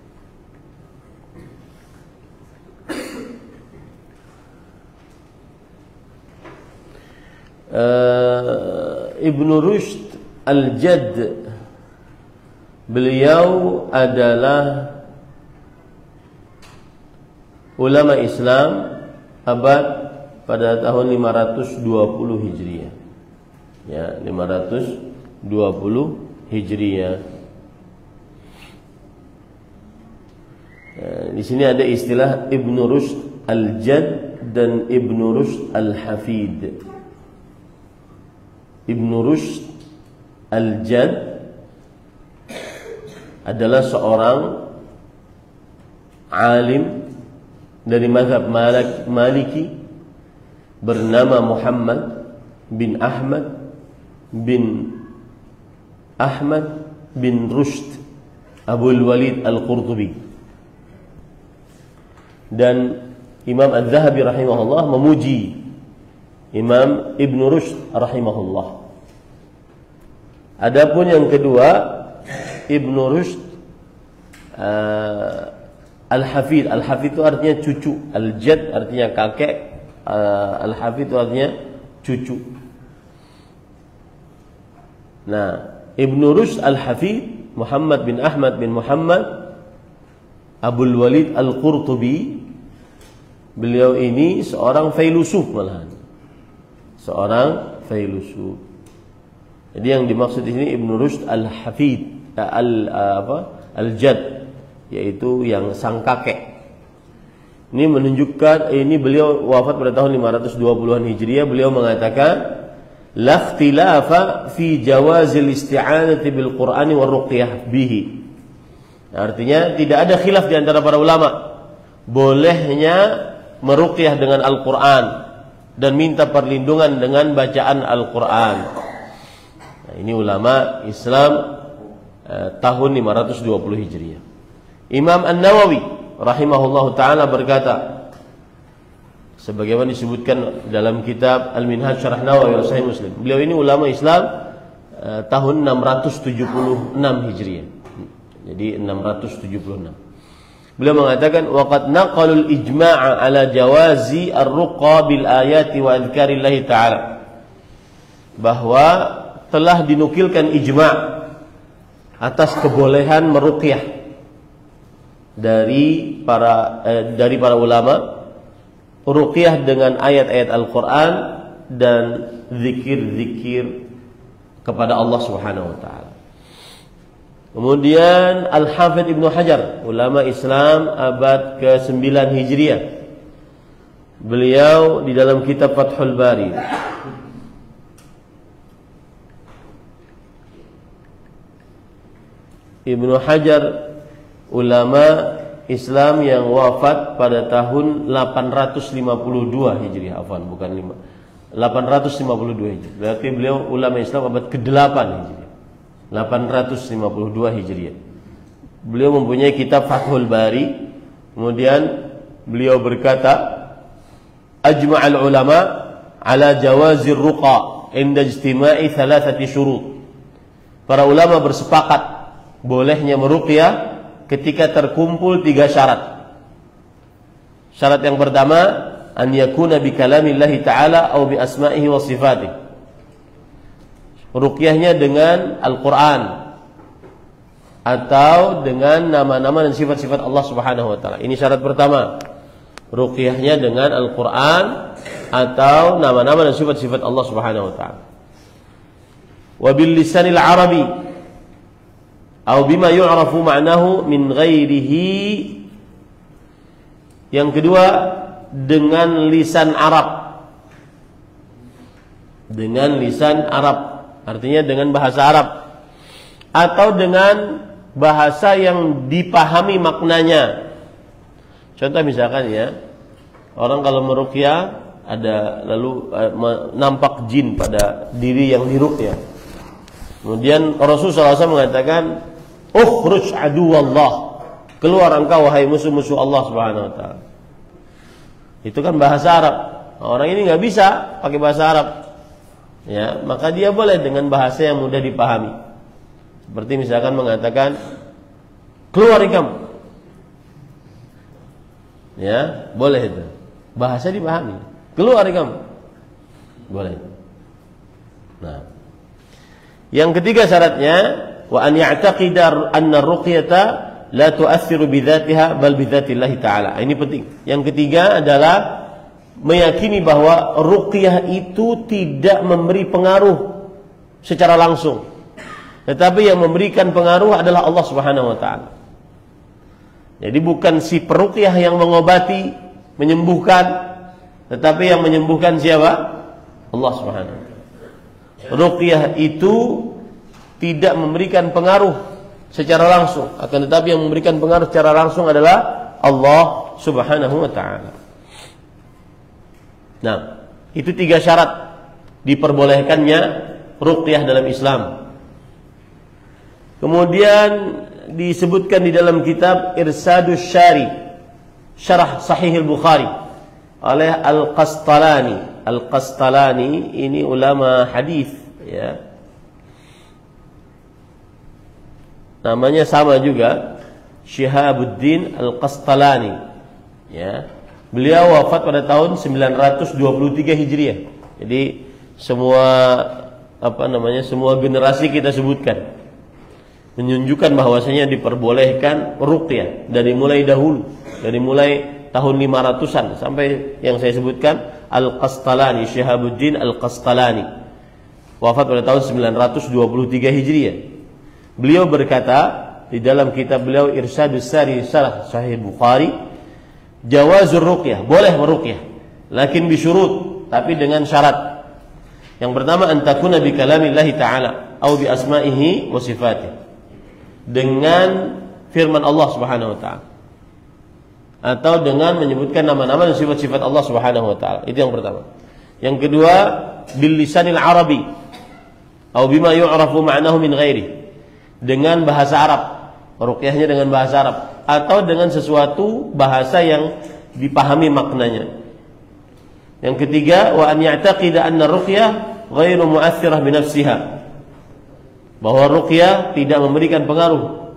Speaker 1: uh, Ibnu Rushd Al-Jadd, beliau adalah ulama Islam abad pada tahun lima ratus dua puluh Hijriah. Ya, lima ratus dua puluh Hijriah. Ya, di sini ada istilah Ibnu Rushd Al-Jadd dan Ibnu Rushd Al-Hafid. Ibnu Rushd Al-Jadd adalah seorang alim dari mazhab Maliki bernama Muhammad bin Ahmad bin Ahmad bin Rushd Abul Walid Al-Qurtubi. Dan Imam Al-Zahabi rahimahullah memuji Imam Ibn Rushd rahimahullah. Adapun yang kedua, Ibn Rushd uh, Al-Hafid. Al-Hafid itu artinya cucu, Al-Jadd artinya kakek, uh, Al-Hafid itu artinya cucu. Nah, Ibn Rushd Al-Hafid, Muhammad bin Ahmad bin Muhammad Abul Walid Al-Qurtubi, beliau ini seorang filosof malahan. Seorang filosof. Jadi yang dimaksud di sini Ibn Rushd Al-Hafid, al apa? Al-Jadd, yaitu yang sang kakek. Ini menunjukkan, ini beliau wafat pada tahun lima ratus dua puluhan Hijriah. Beliau mengatakan, la ikhtilafa fi jawazil isti'anati bil Qur'ani war ruqyah bihi. Artinya tidak ada khilaf di antara para ulama bolehnya meruqyah dengan Al-Qur'an dan minta perlindungan dengan bacaan Al-Qur'an. Nah, ini ulama Islam eh, tahun lima ratus dua puluh Hijriah. Imam An-Nawawi rahimahullahu taala berkata, sebagaimana disebutkan dalam kitab Al-Minhaj Syarah Nawawi Sahih Muslim. Beliau ini ulama Islam eh, tahun enam ratus tujuh puluh enam Hijriah. Jadi enam ratus tujuh puluh enam. Beliau mengatakan, waqad naqalul ijma'a ala jawazi ar-ruqa bil ayati wa adhkarillah ta'ala. Bahwa telah dinukilkan ijma' atas kebolehan meruqyah dari para eh, dari para ulama, ruqyah dengan ayat-ayat Al-Qur'an dan zikir-zikir kepada Allah Subhanahu wa taala. Kemudian Al-Hafidh Ibnu Hajar, ulama Islam abad ke sembilan Hijriah. Beliau di dalam kitab Fathul Bari Ibnu Hajar, ulama Islam yang wafat pada tahun delapan ratus lima puluh dua Hijriah, afwan, bukan lima, delapan ratus lima puluh dua Hijriah. Berarti beliau ulama Islam abad ke delapan Hijriah, delapan ratus lima puluh dua Hijriah. Beliau mempunyai kitab Fathul Bari. Kemudian beliau berkata, ajma'al ulama ala jawazir ruqa inda ijtima'i thalathati syurut. Para ulama bersepakat bolehnya meruqyah ketika terkumpul tiga syarat. Syarat yang pertama, an yakuna bi kalamillahi ta'ala atau bi asma'ihi wa sifatihi. Ruqyahnya dengan Al-Quran atau dengan nama-nama dan sifat-sifat Allah Subhanahu wa taala. Ini syarat pertama. Ruqyahnya dengan Al-Quran atau nama-nama dan sifat-sifat Allah Subhanahu wa taala. Wa bil lisanil arabi atau bima yu'rafu ma'nahu min ghairihi. Yang kedua, dengan lisan Arab. Dengan lisan Arab, artinya dengan bahasa Arab, atau dengan bahasa yang dipahami maknanya. Contoh misalkan ya, orang kalau meruqyah ada lalu uh, nampak jin pada diri yang diruqyah. Kemudian Rasulullah shallallahu alaihi wasallam mengatakan, "Ukhruj aduwallah." Keluar engkau wahai musuh-musuh Allah Subhanahu wa taala. Itu kan bahasa Arab. Orang ini nggak bisa pakai bahasa Arab. Ya, maka dia boleh dengan bahasa yang mudah dipahami. Seperti misalkan mengatakan, "Keluar kamu." Ya, boleh itu. Bahasa dipahami. Keluar kamu. Boleh. Nah. Yang ketiga syaratnya, wa an ya'taqida anna ar-ruqyata la tu'athiru bidzatiha bal bidzatillahi ta'ala. Ini penting. Yang ketiga adalah meyakini bahwa ruqyah itu tidak memberi pengaruh secara langsung. Tetapi yang memberikan pengaruh adalah Allah Subhanahu wa taala. Jadi bukan si peruqyah yang mengobati, menyembuhkan, tetapi yang menyembuhkan siapa? Allah Subhanahu wa taala. Ruqyah itu tidak memberikan pengaruh secara langsung, akan tetapi yang memberikan pengaruh secara langsung adalah Allah Subhanahu wa taala. Nah, itu tiga syarat diperbolehkannya ruqyah dalam Islam. Kemudian disebutkan di dalam kitab Irsadus Syari, Syarah Sahih Al-Bukhari oleh Al-Qastalani. Al-Qastalani ini ulama hadis, ya. Namanya sama juga, Syihabuddin Al-Qastalani, ya. Beliau wafat pada tahun sembilan ratus dua puluh tiga Hijriah. Jadi semua apa namanya semua generasi kita sebutkan menunjukkan bahwasanya diperbolehkan ruqyah dari mulai dahulu, dari mulai tahun lima ratusan sampai yang saya sebutkan, Al-Qastalani, Syihabuddin Al-Qastalani, wafat pada tahun sembilan ratus dua puluh tiga Hijriah. Beliau berkata di dalam kitab beliau Irsadus Sari Syarah Sahih Bukhari, jawazur ruqyah, boleh meruqyah, lakin bisyurut, tapi dengan syarat. Yang pertama, antakuna bi kalamillahi ta'ala atau bi asma'ihi wa sifatih, dengan firman Allah Subhanahu wa taala, atau dengan menyebutkan nama-nama dan sifat-sifat Allah Subhanahu wa taala. Itu yang pertama. Yang kedua, bil lisanil arabi atau bima yu'rafu ma'nahu min ghairi, dengan bahasa Arab, ruqyahnya dengan bahasa Arab, atau dengan sesuatu bahasa yang dipahami maknanya. Yang ketiga, wa an ya'taqida anna ruqyah ghairu mu'athirah bi nafsiha, bahwa ruqyah tidak memberikan pengaruh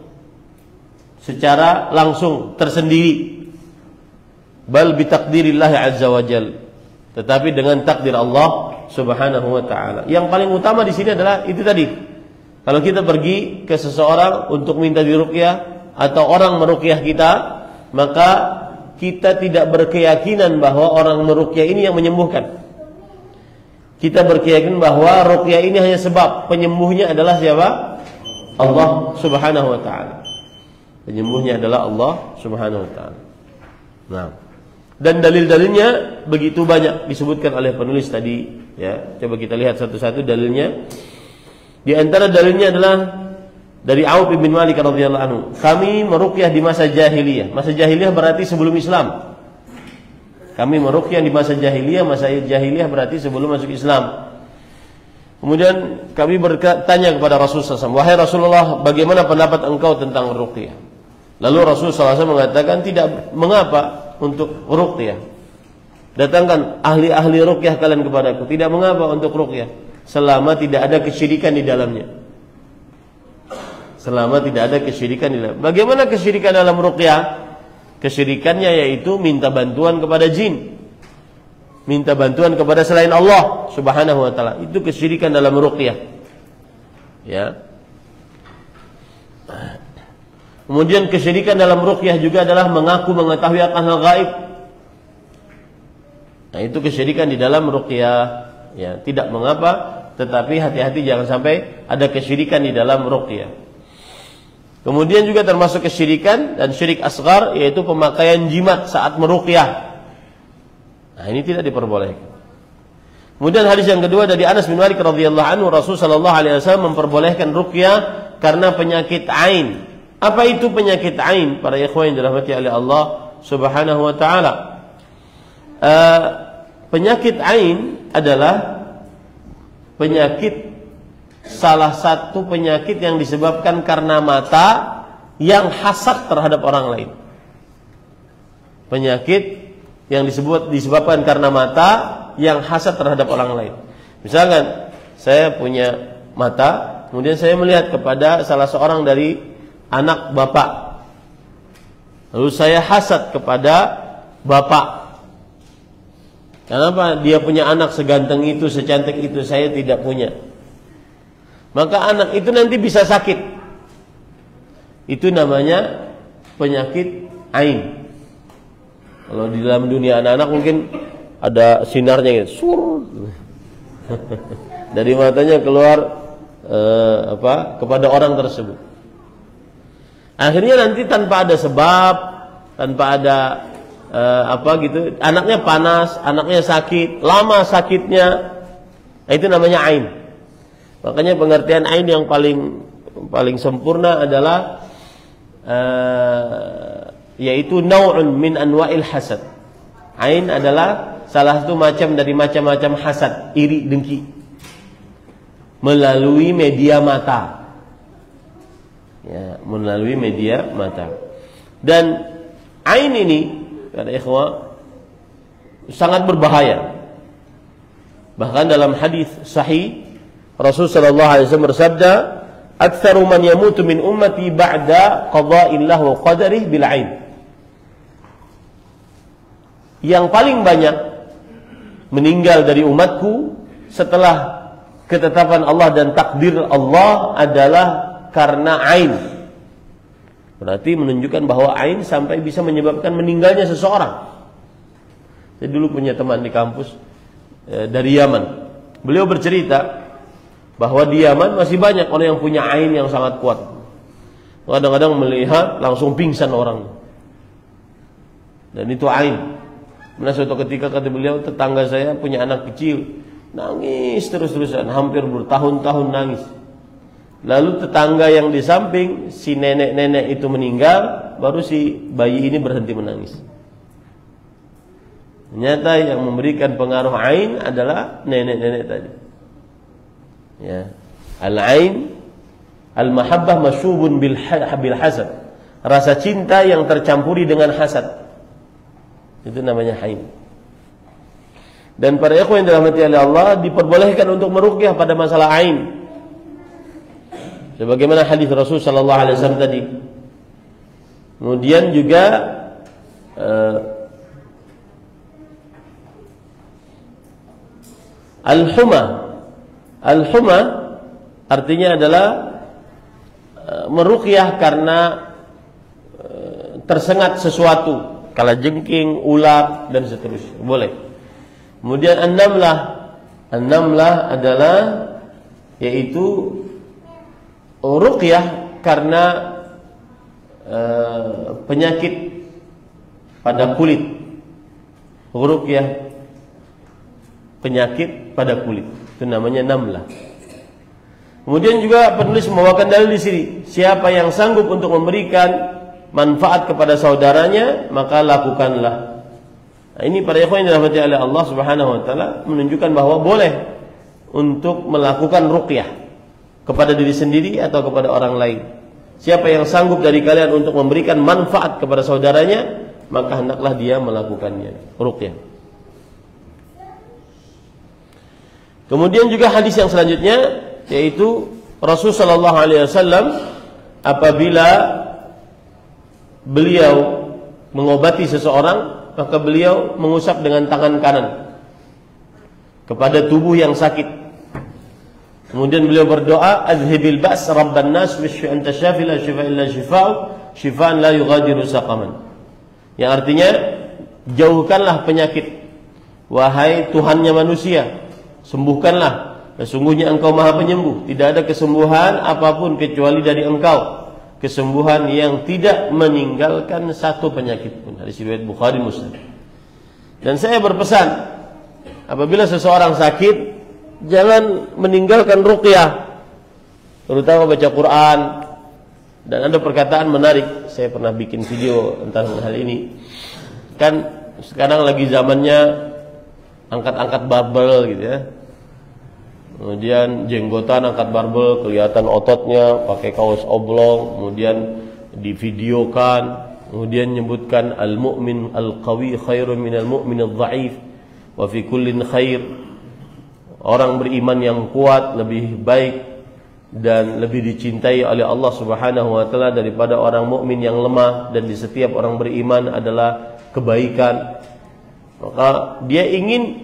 Speaker 1: secara langsung tersendiri, bal bi taqdirillah azza wajal, tetapi dengan takdir Allah Subhanahu wa taala. Yang paling utama di sini adalah itu tadi. Kalau kita pergi ke seseorang untuk minta diruqyah atau orang meruqyah kita, maka kita tidak berkeyakinan bahwa orang meruqyah ini yang menyembuhkan. Kita berkeyakinan bahwa ruqyah ini hanya sebab, penyembuhnya adalah siapa? Allah Subhanahu wa taala. Penyembuhnya adalah Allah Subhanahu wa taala. Nah, dan dalil-dalilnya begitu banyak disebutkan oleh penulis tadi, ya. Coba kita lihat satu-satu dalilnya. Di antara dalilnya adalah dari Auf bin Malik radhiyallahu anhu, kami meruqyah di masa jahiliyah. Masa jahiliyah berarti sebelum Islam. Kami meruqyah di masa jahiliyah. Masa jahiliyah berarti sebelum masuk Islam. Kemudian kami bertanya kepada Rasulullah shallallahu alaihi wasallam, wahai Rasulullah, bagaimana pendapat engkau tentang ruqyah? Lalu Rasulullah shallallahu alaihi wasallam mengatakan, tidak mengapa untuk ruqyah. Datangkan ahli-ahli ruqyah kalian kepadaku. Tidak mengapa untuk ruqyah, selama tidak ada kesyirikan di dalamnya. Selama tidak ada kesyirikan di dalam. Bagaimana kesyirikan dalam ruqyah? Kesyirikannya yaitu minta bantuan kepada jin, minta bantuan kepada selain Allah Subhanahu wa taala. Itu kesyirikan dalam ruqyah. Ya. Kemudian kesyirikan dalam ruqyah juga adalah mengaku mengetahui akan hal gaib. Nah, itu kesyirikan di dalam ruqyah. Ya, tidak mengapa, tetapi hati-hati jangan sampai ada kesyirikan di dalam ruqyah. Kemudian juga termasuk kesyirikan dan syirik asghar, yaitu pemakaian jimat saat meruqyah. Nah, ini tidak diperbolehkan. Kemudian hadis yang kedua dari Anas bin Malik radhiyallahu anhu, Rasul sallallahu alaihi wasallam memperbolehkan ruqyah karena penyakit ain, Apa itu penyakit ain? Para ikhwan yang dirahmati oleh Allah Subhanahu wa taala. Uh, penyakit ain adalah penyakit, salah satu penyakit yang disebabkan karena mata yang hasad terhadap orang lain. Penyakit yang disebut disebabkan karena mata yang hasad terhadap orang lain. Misalkan saya punya mata, kemudian saya melihat kepada salah seorang dari anak bapak, lalu saya hasad kepada bapak. Kenapa dia punya anak seganteng itu, secantik itu, saya tidak punya? Maka anak itu nanti bisa sakit. Itu namanya penyakit ain. Kalau di dalam dunia anak-anak mungkin ada sinarnya gitu, sur. Dari matanya keluar eh, apa kepada orang tersebut. Akhirnya nanti tanpa ada sebab, tanpa ada uh, apa gitu, anaknya panas, anaknya sakit, lama sakitnya, itu namanya ain. Makanya pengertian ain yang paling paling sempurna adalah uh, yaitu nau'un min anwa'il hasad. Ain adalah salah satu macam dari macam-macam hasad, iri, dengki, melalui media mata. Ya, melalui media mata. Dan ain ini, kata ikhwah, sangat berbahaya. Bahkan dalam hadis sahih Rasul sallallahu alaihi wasallam bersabda, "Aktsaru man yamutu min ummati ba'da qada'illah wa qadarih bil ain." Yang paling banyak meninggal dari umatku setelah ketetapan Allah dan takdir Allah adalah karena ain. Berarti menunjukkan bahwa ain sampai bisa menyebabkan meninggalnya seseorang. Saya dulu punya teman di kampus e, dari Yaman. Beliau bercerita bahwa di Yaman masih banyak orang yang punya ain yang sangat kuat. Kadang-kadang melihat langsung pingsan orang. Dan itu ain. Nah, suatu ketika kata beliau, tetangga saya punya anak kecil, nangis terus-terusan, hampir bertahun-tahun nangis. Lalu tetangga yang di samping si nenek-nenek itu meninggal, baru si bayi ini berhenti menangis. Ternyata yang memberikan pengaruh ain adalah nenek-nenek tadi. Ya, al-ain, al-mahabbah masyubun bil hasad. Rasa cinta yang tercampuri dengan hasad. Itu namanya ain. Dan para ikhwan yang dirahmati oleh Allah, diperbolehkan untuk meruqyah pada masalah ain. Sebagaimana hadis Rasul sallallahu alaihi wasallam tadi. Kemudian juga uh, al-huma. Al-huma artinya adalah uh, meruqyah karena uh, tersengat sesuatu, kalajengking, ular dan seterusnya. Boleh. Kemudian an-namlah. An-namlah adalah yaitu ruqyah karena uh, penyakit pada kulit. Ruqyah penyakit pada kulit. Itu namanya namlah. Kemudian juga penulis membawakan dalil di sini, siapa yang sanggup untuk memberikan manfaat kepada saudaranya, maka lakukanlah. Nah, ini para ikhwan yang dirahmati oleh Allah Subhanahu wa taala menunjukkan bahwa boleh untuk melakukan ruqyah kepada diri sendiri atau kepada orang lain. Siapa yang sanggup dari kalian untuk memberikan manfaat kepada saudaranya, maka hendaklah dia melakukannya, ruqyah. Kemudian juga hadis yang selanjutnya, yaitu Rasul sallallahu alaihi wasallam apabila beliau mengobati seseorang, maka beliau mengusap dengan tangan kanan kepada tubuh yang sakit. Kemudian beliau berdoa, "Adhibil ba's rabban nas washfi anta syafi la shifa illa shifa'u shifaan la yughadiru saqaman." Yang artinya, jauhkanlah penyakit, wahai Tuhannya manusia, sembuhkanlah, sesungguhnya Engkau Maha Penyembuh, tidak ada kesembuhan apapun kecuali dari Engkau, kesembuhan yang tidak meninggalkan satu penyakit pun. Hadis riwayat Bukhari Muslim. Dan saya berpesan, apabila seseorang sakit, jangan meninggalkan ruqyah, terutama baca Quran, Dan ada perkataan menarik, saya pernah bikin video tentang hal ini. Kan sekarang lagi zamannya angkat-angkat barbel gitu ya. Kemudian jenggotan angkat barbel, kelihatan ototnya, pakai kaos oblong, kemudian divideokan, kemudian menyebutkan al-mu'min al-qawi khairun minal mu'min al-dha'if wa fi kullin khair. Orang beriman yang kuat lebih baik dan lebih dicintai oleh Allah Subhanahu wa taala daripada orang mukmin yang lemah, dan di setiap orang beriman adalah kebaikan. Maka dia ingin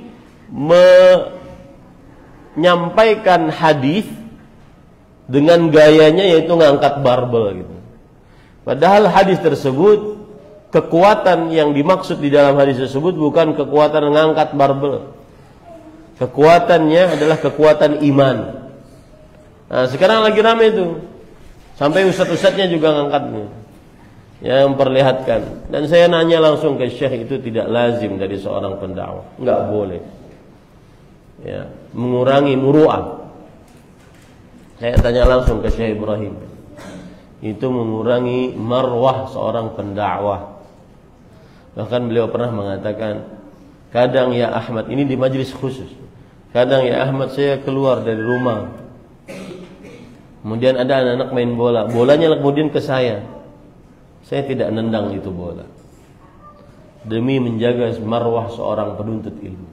Speaker 1: menyampaikan hadis dengan gayanya yaitu ngangkat barbel gitu. Padahal hadis tersebut, kekuatan yang dimaksud di dalam hadis tersebut bukan kekuatan ngangkat barbel. Kekuatannya adalah kekuatan iman. Nah, sekarang lagi ramai itu. Sampai ustaz-ustaznya juga ngangkatnya. Yang memperlihatkan. Dan saya nanya langsung ke Syekh, itu tidak lazim dari seorang pendakwah. Enggak boleh. Ya, mengurangi muru'ah. Saya tanya langsung ke Syekh Ibrahim. Itu mengurangi marwah seorang pendakwah. Bahkan beliau pernah mengatakan, kadang ya Ahmad, ini di majelis khusus, kadang ya Ahmad saya keluar dari rumah, kemudian ada anak-anak main bola, bolanya kemudian ke saya, saya tidak nendang itu bola, demi menjaga marwah seorang penuntut ilmu,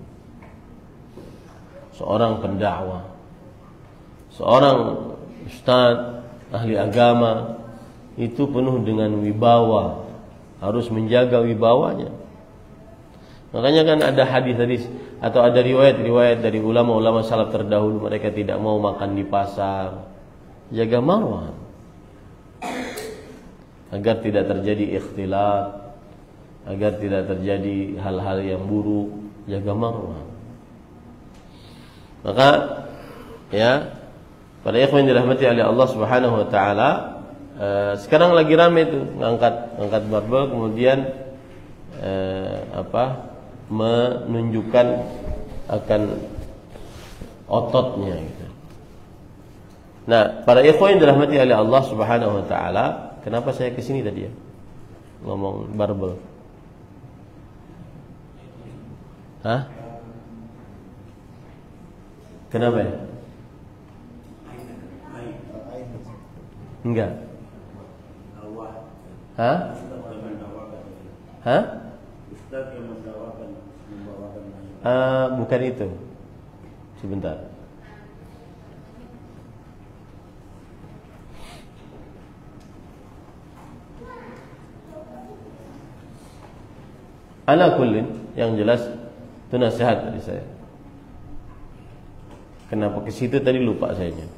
Speaker 1: seorang pendakwah, seorang ustaz, ahli agama. Itu penuh dengan wibawa, harus menjaga wibawanya. Makanya kan ada hadis-hadis atau ada riwayat-riwayat dari ulama-ulama salaf terdahulu, mereka tidak mau makan di pasar, jaga marwah agar tidak terjadi ikhtilat, agar tidak terjadi hal-hal yang buruk, jaga marwah. Maka ya, para ikhwan yang dirahmati oleh Allah Subhanahu wa taala, eh, sekarang lagi ramai itu ngangkat ngangkat barbel, kemudian eh, apa? menunjukkan akan ototnya gitu. Nah, para ikhwan yang dirahmati oleh Allah Subhanahu wa taala, kenapa saya ke sini tadi ya? Ngomong barbel. Hah? Kenapa ya? Enggak. Hah? Hah? Uh, bukan itu. Sebentar. Ala kullin, yang jelas itu nasihat dari saya. Kenapa ke situ tadi lupa saya. Ya.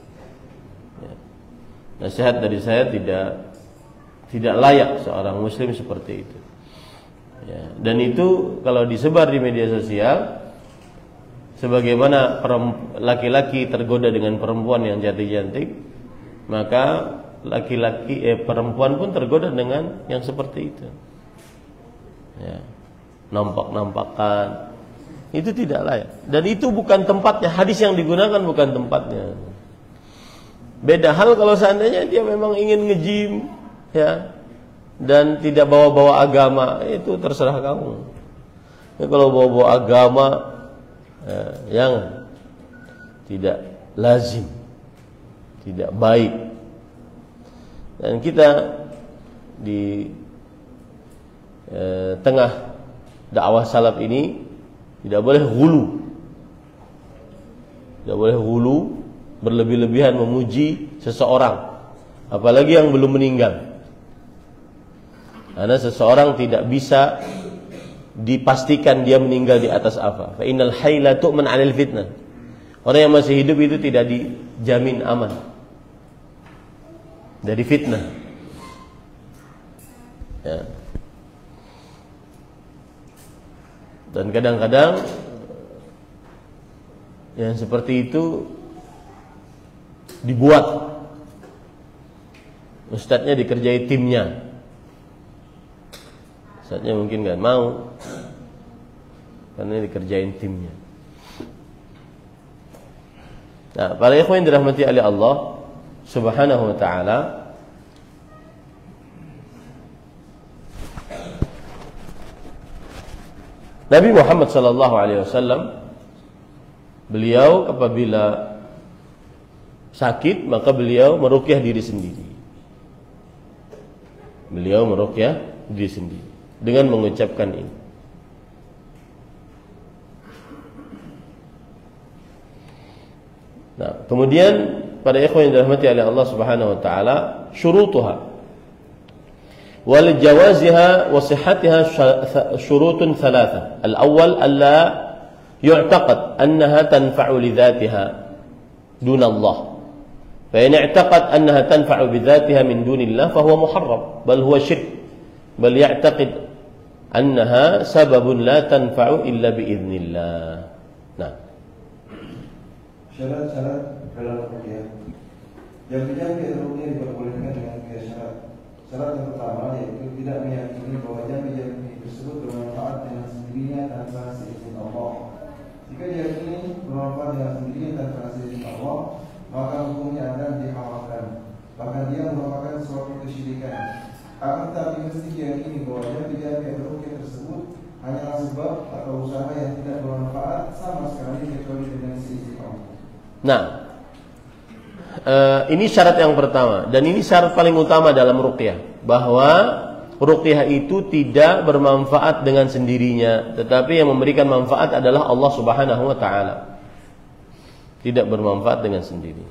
Speaker 1: Nasihat dari saya, tidak tidak layak seorang muslim seperti itu. Ya, dan itu kalau disebar di media sosial, sebagaimana laki-laki tergoda dengan perempuan yang cantik-cantik, maka laki-laki eh, perempuan pun tergoda dengan yang seperti itu. Ya, nampak-nampakan, itu tidak layak. Dan itu bukan tempatnya. Hadis yang digunakan bukan tempatnya. Beda hal kalau seandainya dia memang ingin nge-gym, ya, dan tidak bawa-bawa agama, itu terserah kamu. Ya, kalau bawa-bawa agama, ya, yang tidak lazim, tidak baik. Dan kita di eh, tengah dakwah salaf ini tidak boleh ghulu, tidak boleh ghulu, berlebih-lebihan memuji seseorang, apalagi yang belum meninggal. Karena seseorang tidak bisa dipastikan dia meninggal di atas apa. Fa innal hayy la tu'man 'anil fitnah. Orang yang masih hidup itu tidak dijamin aman dari fitnah. Ya. Dan kadang-kadang yang seperti itu dibuat. Ustadznya dikerjai timnya. Ustadznya mungkin gak mau karena dikerjain timnya. Nah, para ikhwan yang dirahmati oleh Allah Subhanahu wa ta'ala, Nabi Muhammad sallallahu alaihi wasallam, beliau apabila sakit maka beliau meruqyah diri sendiri. Beliau meruqyah diri sendiri dengan mengucapkan ini. Nah, kemudian pada ikhwan yang dirahmati oleh Allah Subhanahu wa taala, syurutuha wal jawaziha wa sihhatiha syurutun thalatha. Al-awwal alla yu'taqad annaha tanfa'u li dhatiha dun Allah. Fa in i'taqad annaha tanfa'u bi dhatiha min dunillah fa huwa muharram bal huwa syirk. Bal ya'taqid annaha sababun la tanfa'u illa bi idznillah. Nah,
Speaker 2: syarat-syarat dalam ruqyah. Yang jambi ruqyah diperbolehkan dengan tiga syarat. Syarat yang pertama yaitu tidak meyakini bahwa jambi-jambi tersebut bermanfaat dengan sendirinya tanpa seizin Allah. Jika diyakini bermanfaat dengan sendirinya tanpa seizin Allah, maka hukumnya akan diharamkan. Bahkan dia merupakan suatu kesyirikan. Akan tetapi mesti diyakini bahwa jambi-jambi atau ruqyah tersebut hanyalah sebab atau usaha yang tidak bermanfaat sama sekali kecuali dengan seizin Allah.
Speaker 1: Nah, uh, ini syarat yang pertama dan ini syarat paling utama dalam ruqyah, bahwa ruqyah itu tidak bermanfaat dengan sendirinya, tetapi yang memberikan manfaat adalah Allah Subhanahu wa taala. Tidak bermanfaat dengan sendiri.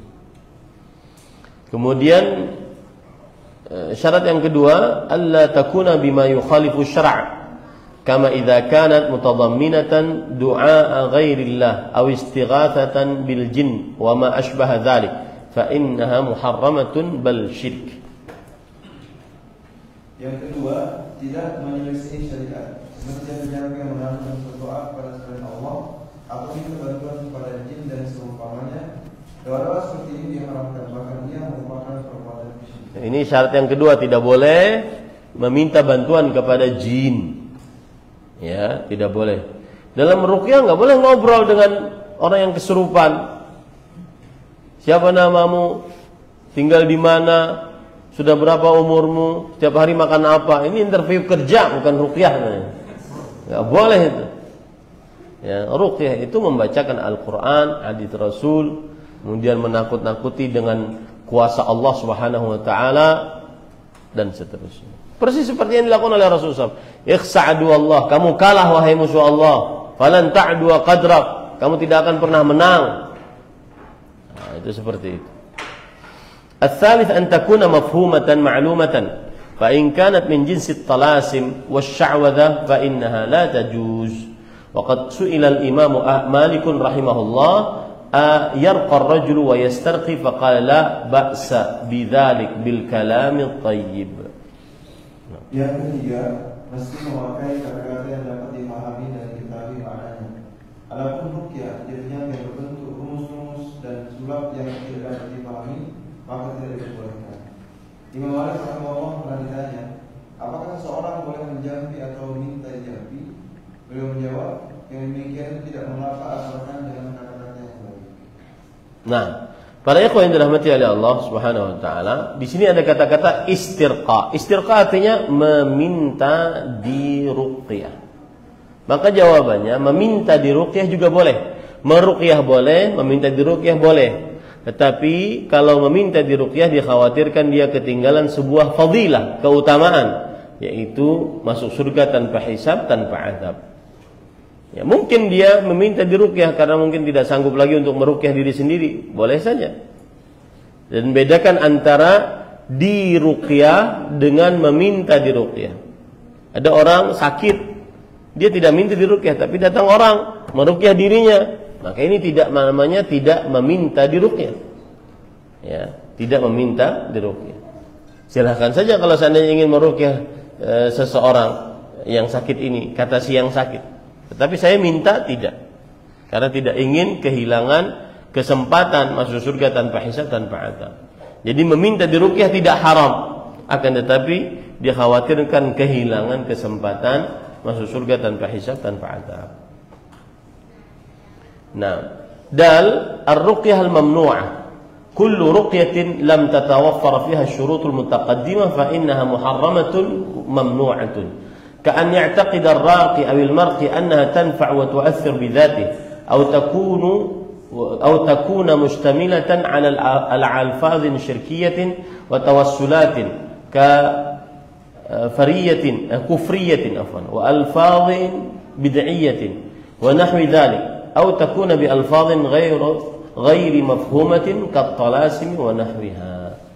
Speaker 1: Kemudian uh, syarat yang kedua, alla takuna bima yukhalifu syara'. Kama idza kanat mutadamminatan du'a ghairillah aw istighatsatan bil jin wa ma ashbaha dzalik fa innaha muharramatun bal syirk.
Speaker 2: Yang kedua, tidak menyelisih syariat. Seperti jambi yang mengandung berdoa kepada selain Allah atau minta bantuan kepada jin dan seumpamanya. Doa-doa seperti ini diharamkan, bahkan dia merupakan perbuatan syirik.
Speaker 1: Ini syarat yang kedua, tidak boleh meminta bantuan kepada jin. Ya, tidak boleh. Dalam ruqyah nggak boleh ngobrol dengan orang yang kesurupan. Siapa namamu? Tinggal di mana? Sudah berapa umurmu? Setiap hari makan apa? Ini interview kerja, bukan ruqyah. Nggak boleh itu. Ya, ruqyah itu membacakan Al-Quran, hadits Rasul, kemudian menakut-nakuti dengan kuasa Allah Subhanahu Wa Taala dan seterusnya. Persis seperti yang dilakukan oleh Rasulullah. Ikhsa'du Allah, kamu kalah wahai musuh Allah. Falan ta'du qadrak, kamu tidak akan pernah menang. Nah, itu seperti itu. Al-thalith an takuna mafhumatan ma'lumatan. Fa in kanat min jinsi at-talasim wasy'awadha fa innaha la tajuz. Wa qad su'ila al-imam Malik rahimahullah yarqa ar-rajulu wa yastarqi fa qala la ba'sa bidzalik bil kalam at-tayyib.
Speaker 2: Yang ketiga, mesti memakai kata-kata yang dapat dipahami dan diketahui maknanya. Adapun ruqyah jadinya yang berbentuk rumus-rumus dan sulap yang tidak dapat dipahami, maka tidak diperbolehkan. Imam Malik rahimahullah pernah ditanya, apakah seseorang boleh menjampi atau minta jampi? Beliau menjawab, yang demikian tidak mengapa asalkan dengan kata-kata yang baik.
Speaker 1: Nah, para ikhwan yang dirahmati oleh Allah Subhanahu wa taala, di sini ada kata-kata istirqa. Istirqa artinya meminta diruqyah. Maka jawabannya meminta diruqyah juga boleh. Meruqyah boleh, meminta diruqyah boleh. Tetapi kalau meminta diruqyah dikhawatirkan dia ketinggalan sebuah fadilah, keutamaan, yaitu masuk surga tanpa hisab, tanpa azab. Ya, mungkin dia meminta diruqyah karena mungkin tidak sanggup lagi untuk meruqyah diri sendiri, boleh saja. Dan bedakan antara diruqyah dengan meminta diruqyah. Ada orang sakit, dia tidak minta diruqyah, tapi datang orang meruqyah dirinya, maka ini tidak namanya tidak meminta diruqyah. Ya, tidak meminta diruqyah. Silahkan saja kalau seandainya ingin meruqyah e, seseorang yang sakit ini, kata si yang sakit. Tetapi saya minta tidak, karena tidak ingin kehilangan kesempatan masuk surga tanpa hisab, tanpa azab. Jadi meminta diruqyah tidak haram, akan tetapi dikhawatirkan kehilangan kesempatan masuk surga tanpa hisab, tanpa azab. Nah, dal ar-ruqyah al-mamnu'ah kullu ruqyatin lam tatawaffar fiha asy-syurutul mutaqaddimah fa innaha muharramatun mamnu'atun. كأن يعتقد الراقي أو المرقي أنها تنفع وتؤثر بذاته أو تكون أو تكون مشتملة على ألفاظ شركية وتوسلات كفرية كفرية عفوا وألفاظ بدعية ونحو ذلك أو تكون بألفاظ غير غير مفهومة كالطلاسم ونحوها.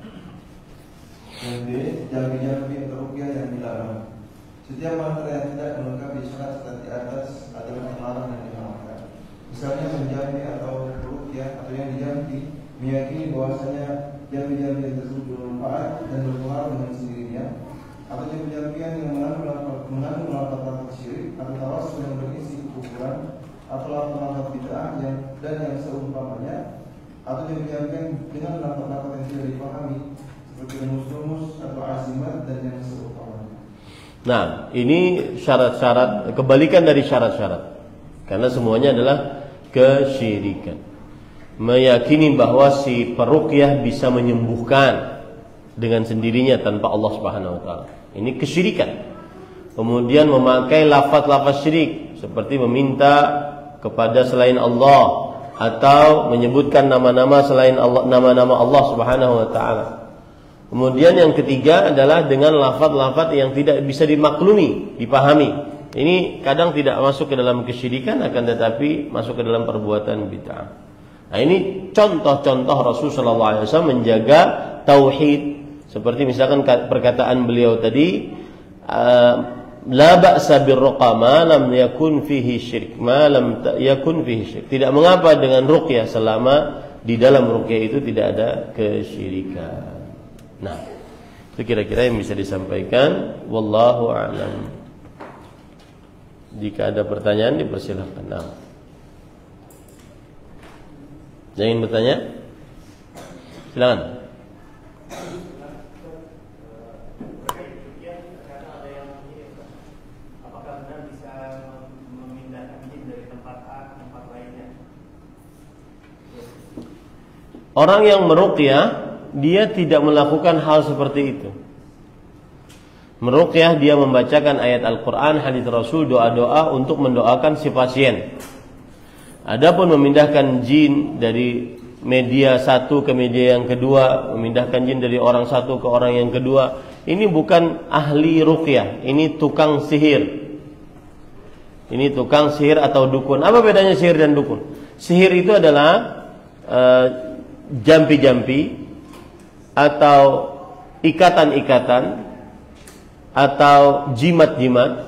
Speaker 2: Jambi-jambi untuk ruqyah yang dilarang. Setiap mantra yang tidak melengkapi syarat-syarat di atas adalah dilarang dan diharamkan. Misalnya menjambi atau ruqyah atau yang dijambi meyakini bahwasanya jambi-jambi tersebut bermanfaat dan berpengaruh dengan sendirinya, atau jambi-jambian yang mengandung mengandung lafaz syirik atau tawassul yang berisi kekufuran atau lafaz bid'ah yang dan yang seumpamanya, atau jambi-jambian dengan lafaz-lafaz yang tidak dipahami seperti rumus-rumus atau azimat dan yang seumpamanya.
Speaker 1: Nah, ini syarat-syarat, kebalikan dari syarat-syarat. Karena semuanya adalah kesyirikan. Meyakini bahwa si peruqyah bisa menyembuhkan dengan sendirinya tanpa Allah Subhanahu wa taala. Ini kesyirikan. Kemudian memakai lafaz-lafaz syirik seperti meminta kepada selain Allah atau menyebutkan nama-nama selain Allah, nama-nama Allah Subhanahu wa taala. Kemudian yang ketiga adalah dengan lafaz-lafaz yang tidak bisa dimaklumi, dipahami. Ini kadang tidak masuk ke dalam kesyirikan, akan tetapi masuk ke dalam perbuatan bid'ah. Nah, ini contoh-contoh Rasulullah shallallahu alaihi wasallam menjaga tauhid. Seperti misalkan perkataan beliau tadi, la ba'sa birruqa ma lam yakun fihi syirk, ma lam yakun fihi syirk. Tidak mengapa dengan ruqyah selama di dalam ruqyah itu tidak ada kesyirikan. Nah, itu kira-kira yang bisa disampaikan. Wallahu a'lam. Jika ada pertanyaan dipersilakan. Nah, ingin bertanya? Silakan. Orang yang meruqyah dia tidak melakukan hal seperti itu. Meruqyah dia membacakan ayat Al-Quran, hadits Rasul, doa-doa untuk mendoakan si pasien. Adapun memindahkan jin dari media satu ke media yang kedua, memindahkan jin dari orang satu ke orang yang kedua, ini bukan ahli ruqyah, ini tukang sihir. Ini tukang sihir atau dukun. Apa bedanya sihir dan dukun? Sihir itu adalah uh, jampi-jampi atau ikatan-ikatan atau jimat-jimat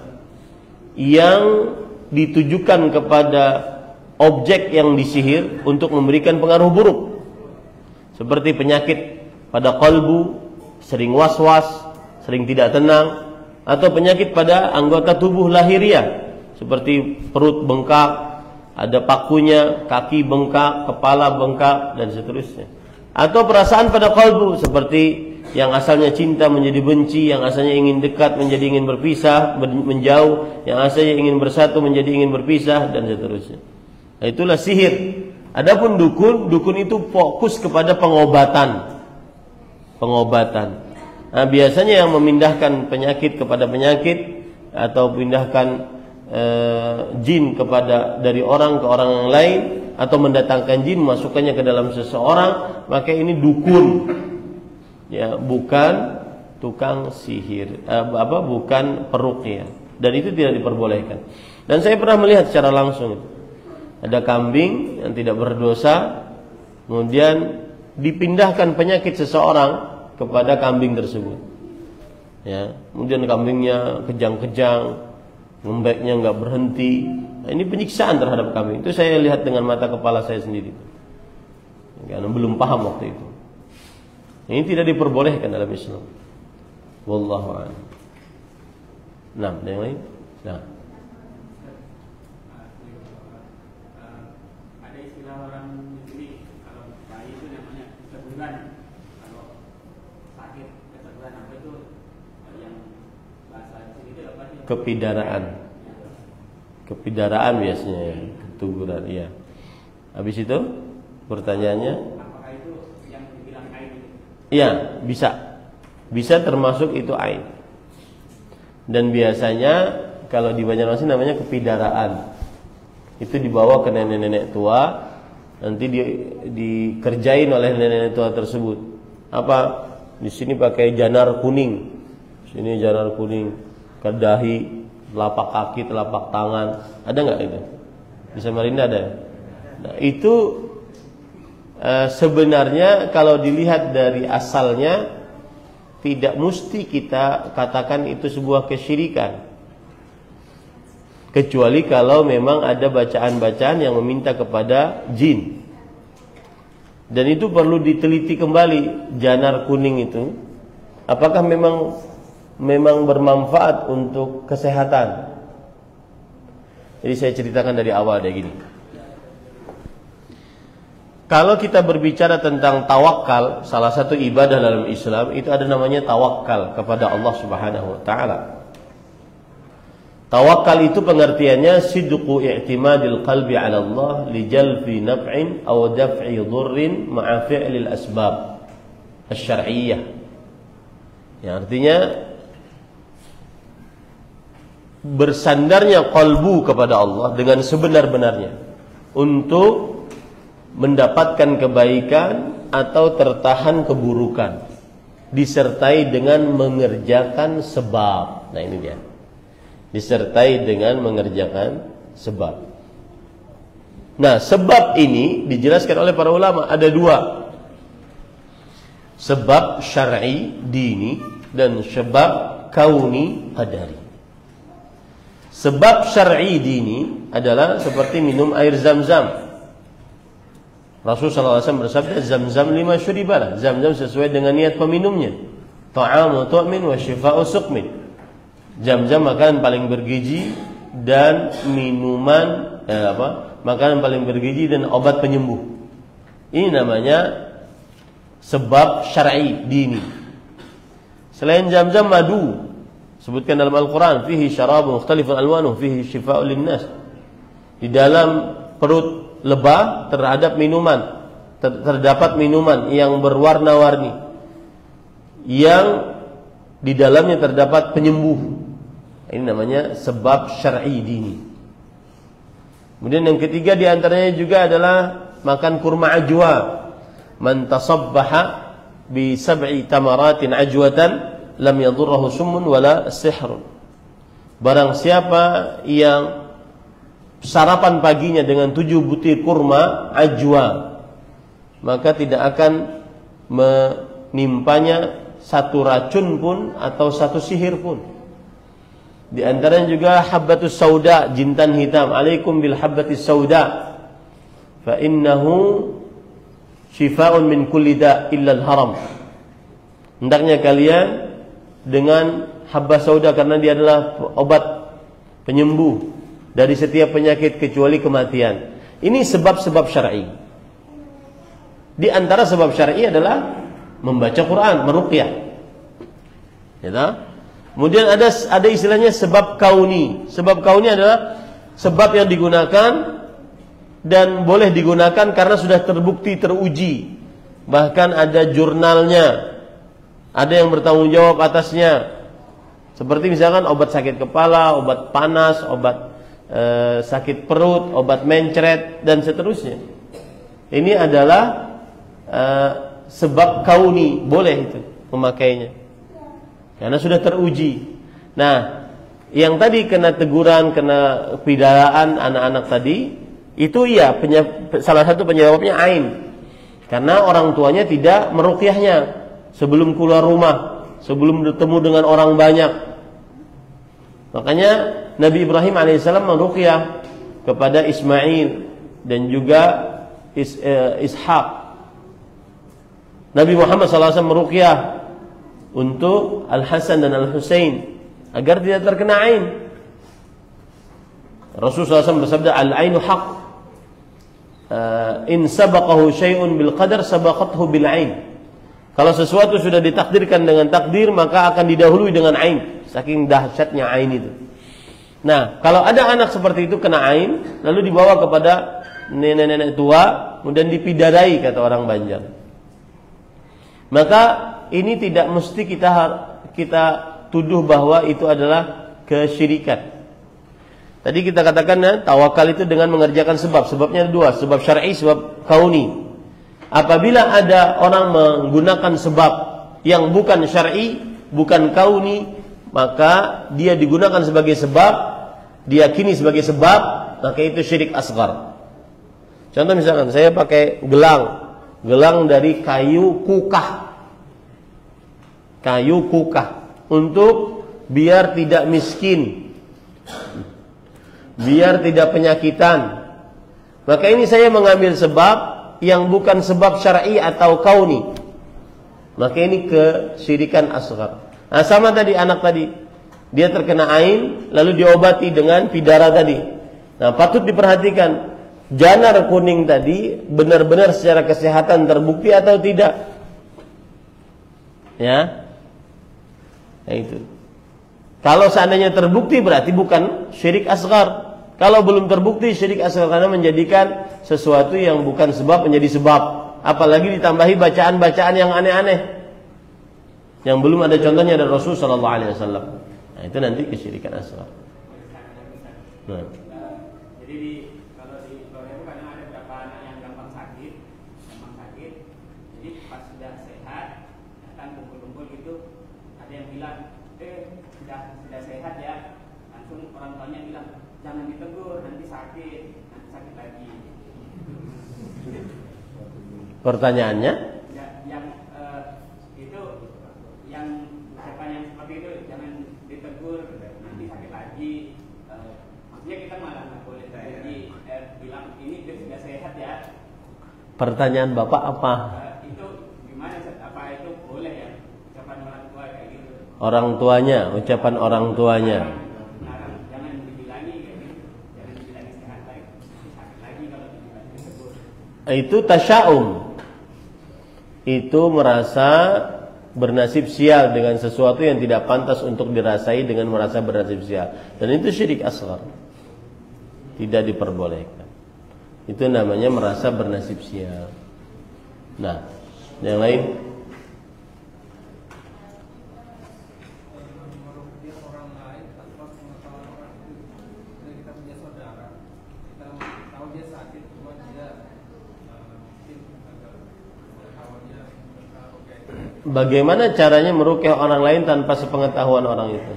Speaker 1: yang ditujukan kepada objek yang disihir untuk memberikan pengaruh buruk, seperti penyakit pada kalbu, sering was-was, sering tidak tenang, atau penyakit pada anggota tubuh lahiriah seperti perut bengkak, ada pakunya, kaki bengkak, kepala bengkak, dan seterusnya. Atau perasaan pada kalbu seperti yang asalnya cinta menjadi benci, yang asalnya ingin dekat menjadi ingin berpisah, menjauh, yang asalnya ingin bersatu menjadi ingin berpisah, dan seterusnya. Nah, itulah sihir. Adapun dukun, dukun itu fokus kepada pengobatan. Pengobatan. Nah, biasanya yang memindahkan penyakit kepada penyakit atau pindahkan e, jin kepada dari orang ke orang yang lain, atau mendatangkan jin masukkannya ke dalam seseorang, maka ini dukun. Ya, bukan tukang sihir, eh, apa bukan peruqyah, dan itu tidak diperbolehkan. Dan saya pernah melihat secara langsung itu. Ada kambing yang tidak berdosa, kemudian dipindahkan penyakit seseorang kepada kambing tersebut. Ya, kemudian kambingnya kejang-kejang, ngembeknya nggak berhenti. Nah, ini penyiksaan terhadap kambing. Itu saya lihat dengan mata kepala saya sendiri. Karena belum paham waktu itu. Ini tidak diperbolehkan dalam Islam. Wallahu a'lam. Nah, ada yang lain? Nah.
Speaker 3: Ada istilah orang ini kalau bayi itu namanya keturunan. Kalau sakit keturunan apa itu yang bahasa sini itu apa sih?
Speaker 1: Kepidaraan. Kepidaraan biasanya ya, ketuburan, iya. Habis itu pertanyaannya? Iya, bisa. Bisa termasuk itu ain. Dan biasanya kalau di Banjarmasin namanya kepidaraan. Itu dibawa ke nenek-nenek tua, nanti di, dikerjain oleh nenek-nenek tua tersebut. Apa? Di sini pakai janar kuning, sini janar kuning, ke dahi, telapak kaki, telapak tangan. Ada nggak itu? Di Samarinda ada. Nah, itu e, sebenarnya kalau dilihat dari asalnya tidak mesti kita katakan itu sebuah kesyirikan, kecuali kalau memang ada bacaan-bacaan yang meminta kepada jin. Dan itu perlu diteliti kembali, janar kuning itu apakah memang memang bermanfaat untuk kesehatan. Jadi saya ceritakan dari awal deh gini. Kalau kita berbicara tentang tawakal, salah satu ibadah dalam Islam itu ada namanya tawakal kepada Allah Subhanahu wa taala. Tawakal itu pengertiannya sidqu i'timadil qalbi 'ala Allah li jalbi naf'in aw daf'i dhurrin ma'a fi'lil asbab asy-syar'iyyah. Yang artinya bersandarnya qalbu kepada Allah dengan sebenar-benarnya untuk mendapatkan kebaikan atau tertahan keburukan, disertai dengan mengerjakan sebab. Nah ini dia, disertai dengan mengerjakan sebab. Nah sebab ini dijelaskan oleh para ulama ada dua, sebab syar'i dini dan sebab kauni qadari. Sebab syar'i dini adalah seperti minum air zam-zam. Rasulullah shallallahu alaihi wasallam bersabda, zam-zam lima syuribalah, zam-zam sesuai dengan niat peminumnya. Ta'amu tu'min wa syifa'u suqmin. Zam-zam makanan paling bergizi dan minuman eh, apa? Makanan paling bergizi dan obat penyembuh. Ini namanya sebab syar'i dini. Selain zam-zam, madu sebutkan dalam Al-Quran, fihi syarabun mukhtalifun alwanuh fihi syifa'un linnas. Di dalam perut lebah terhadap minuman ter- terdapat minuman yang berwarna-warni yang di dalamnya terdapat penyembuh. Ini namanya sebab syar'i dini. Kemudian yang ketiga di antaranya juga adalah makan kurma ajwa. Man tasabbaha bi sab'i tamaratin ajwatan lam yadurruhu summun wala sihrun. Barang siapa yang sarapan paginya dengan tujuh butir kurma ajwa, maka tidak akan menimpanya satu racun pun atau satu sihir pun. Di antaranya juga habbatus sauda, jintan hitam. Alaikum bil habbatis sauda fa innahu shifaa'un min kulli da' illa al-haram. Hendaknya kalian dengan habba sauda karena dia adalah obat penyembuh dari setiap penyakit kecuali kematian. Ini sebab-sebab syar'i. Di antara sebab syar'i adalah membaca Quran, meruqyah. Ya. Kemudian ada ada istilahnya sebab kauni. Sebab kauni adalah sebab yang digunakan dan boleh digunakan karena sudah terbukti, teruji. Bahkan ada jurnalnya. Ada yang bertanggung jawab atasnya. Seperti misalkan obat sakit kepala, obat panas, obat eh, sakit perut, obat mencret dan seterusnya. Ini adalah eh, sebab kauni, boleh itu memakainya. Karena sudah teruji. Nah, yang tadi kena teguran, kena pidaraan anak-anak tadi, itu iya penyebab, salah satu penyebabnya ain. Karena orang tuanya tidak meruqyahnya sebelum keluar rumah, sebelum bertemu dengan orang banyak. Makanya Nabi Ibrahim alaihissalam meruqyah kepada Ismail dan juga Is, eh, Ishak. Nabi Muhammad shallallahu alaihi wasallam meruqyah untuk Al-Hasan dan Al-Husain agar tidak terkena ain. Rasulullah shallallahu alaihi wasallam bersabda, al-ainu haq. Uh, in sabaqahu syai'un bil qadar sabaqathu bil ain. Kalau sesuatu sudah ditakdirkan dengan takdir, maka akan didahului dengan ain. Saking dahsyatnya ain itu. Nah, kalau ada anak seperti itu kena ain, lalu dibawa kepada nenek-nenek tua, kemudian dipidadai kata orang Banjar. Maka ini tidak mesti kita kita tuduh bahwa itu adalah kesyirikan. Tadi kita katakan ya, tawakal itu dengan mengerjakan sebab. Sebabnya ada dua, sebab syar'i, sebab kauni. Apabila ada orang menggunakan sebab yang bukan syar'i, bukan kauni, maka dia digunakan sebagai sebab, diyakini sebagai sebab, maka itu syirik asghar. Contoh misalkan saya pakai gelang, gelang dari kayu kukah, kayu kukah, untuk biar tidak miskin, biar tidak penyakitan. Maka ini saya mengambil sebab yang bukan sebab syar'i atau kauni, maka ini kesyirikan asghar. Nah, sama tadi anak tadi, dia terkena ain lalu diobati dengan pidara tadi. Nah, patut diperhatikan janar kuning tadi benar-benar secara kesehatan terbukti atau tidak. Ya. Nah, itu. Kalau seandainya terbukti berarti bukan syirik asghar. Kalau belum terbukti syirik asghar, karena menjadikan sesuatu yang bukan sebab menjadi sebab. Apalagi ditambahi bacaan-bacaan yang aneh-aneh, yang belum ada contohnya dari Rasul sallallahu alaihi wasallam. Nah, itu nanti kesyirikan asghar. Nah.
Speaker 3: Jadi di, kalau di Korea itu kadang ada beberapa anak yang gampang sakit, gampang sakit. Jadi pas sudah sehat, datang kumpul-kumpul gitu, ada yang bilang, eh sudah sudah sehat ya. Langsung orang tuanya bilang, jangan ditegur, nanti sakit, nanti sakit lagi.
Speaker 1: Pertanyaannya?
Speaker 3: Ya, yang uh, itu, yang ucapan yang seperti itu, jangan ditegur, nanti sakit lagi. Uh, maksudnya kita malah nggak boleh jadi eh, bilang ini sudah sehat ya.
Speaker 1: Pertanyaan Bapak apa?
Speaker 3: Uh, itu gimana? Apa itu boleh ya? Ucapan orang tua kayak gitu.
Speaker 1: Orang tuanya, ucapan orang tuanya.
Speaker 3: Nah, jangan dibilangi kayak gitu. Jangan dibilangi sehat lagi, sakit lagi kalau dibilangi ditegur.
Speaker 1: Itu tasya'um. Itu merasa bernasib sial dengan sesuatu yang tidak pantas untuk dirasai dengan merasa bernasib sial. Dan itu syirik asghar. Tidak diperbolehkan. Itu namanya merasa bernasib sial. Nah, yang lain? Bagaimana caranya meruqyah orang lain tanpa sepengetahuan orang itu?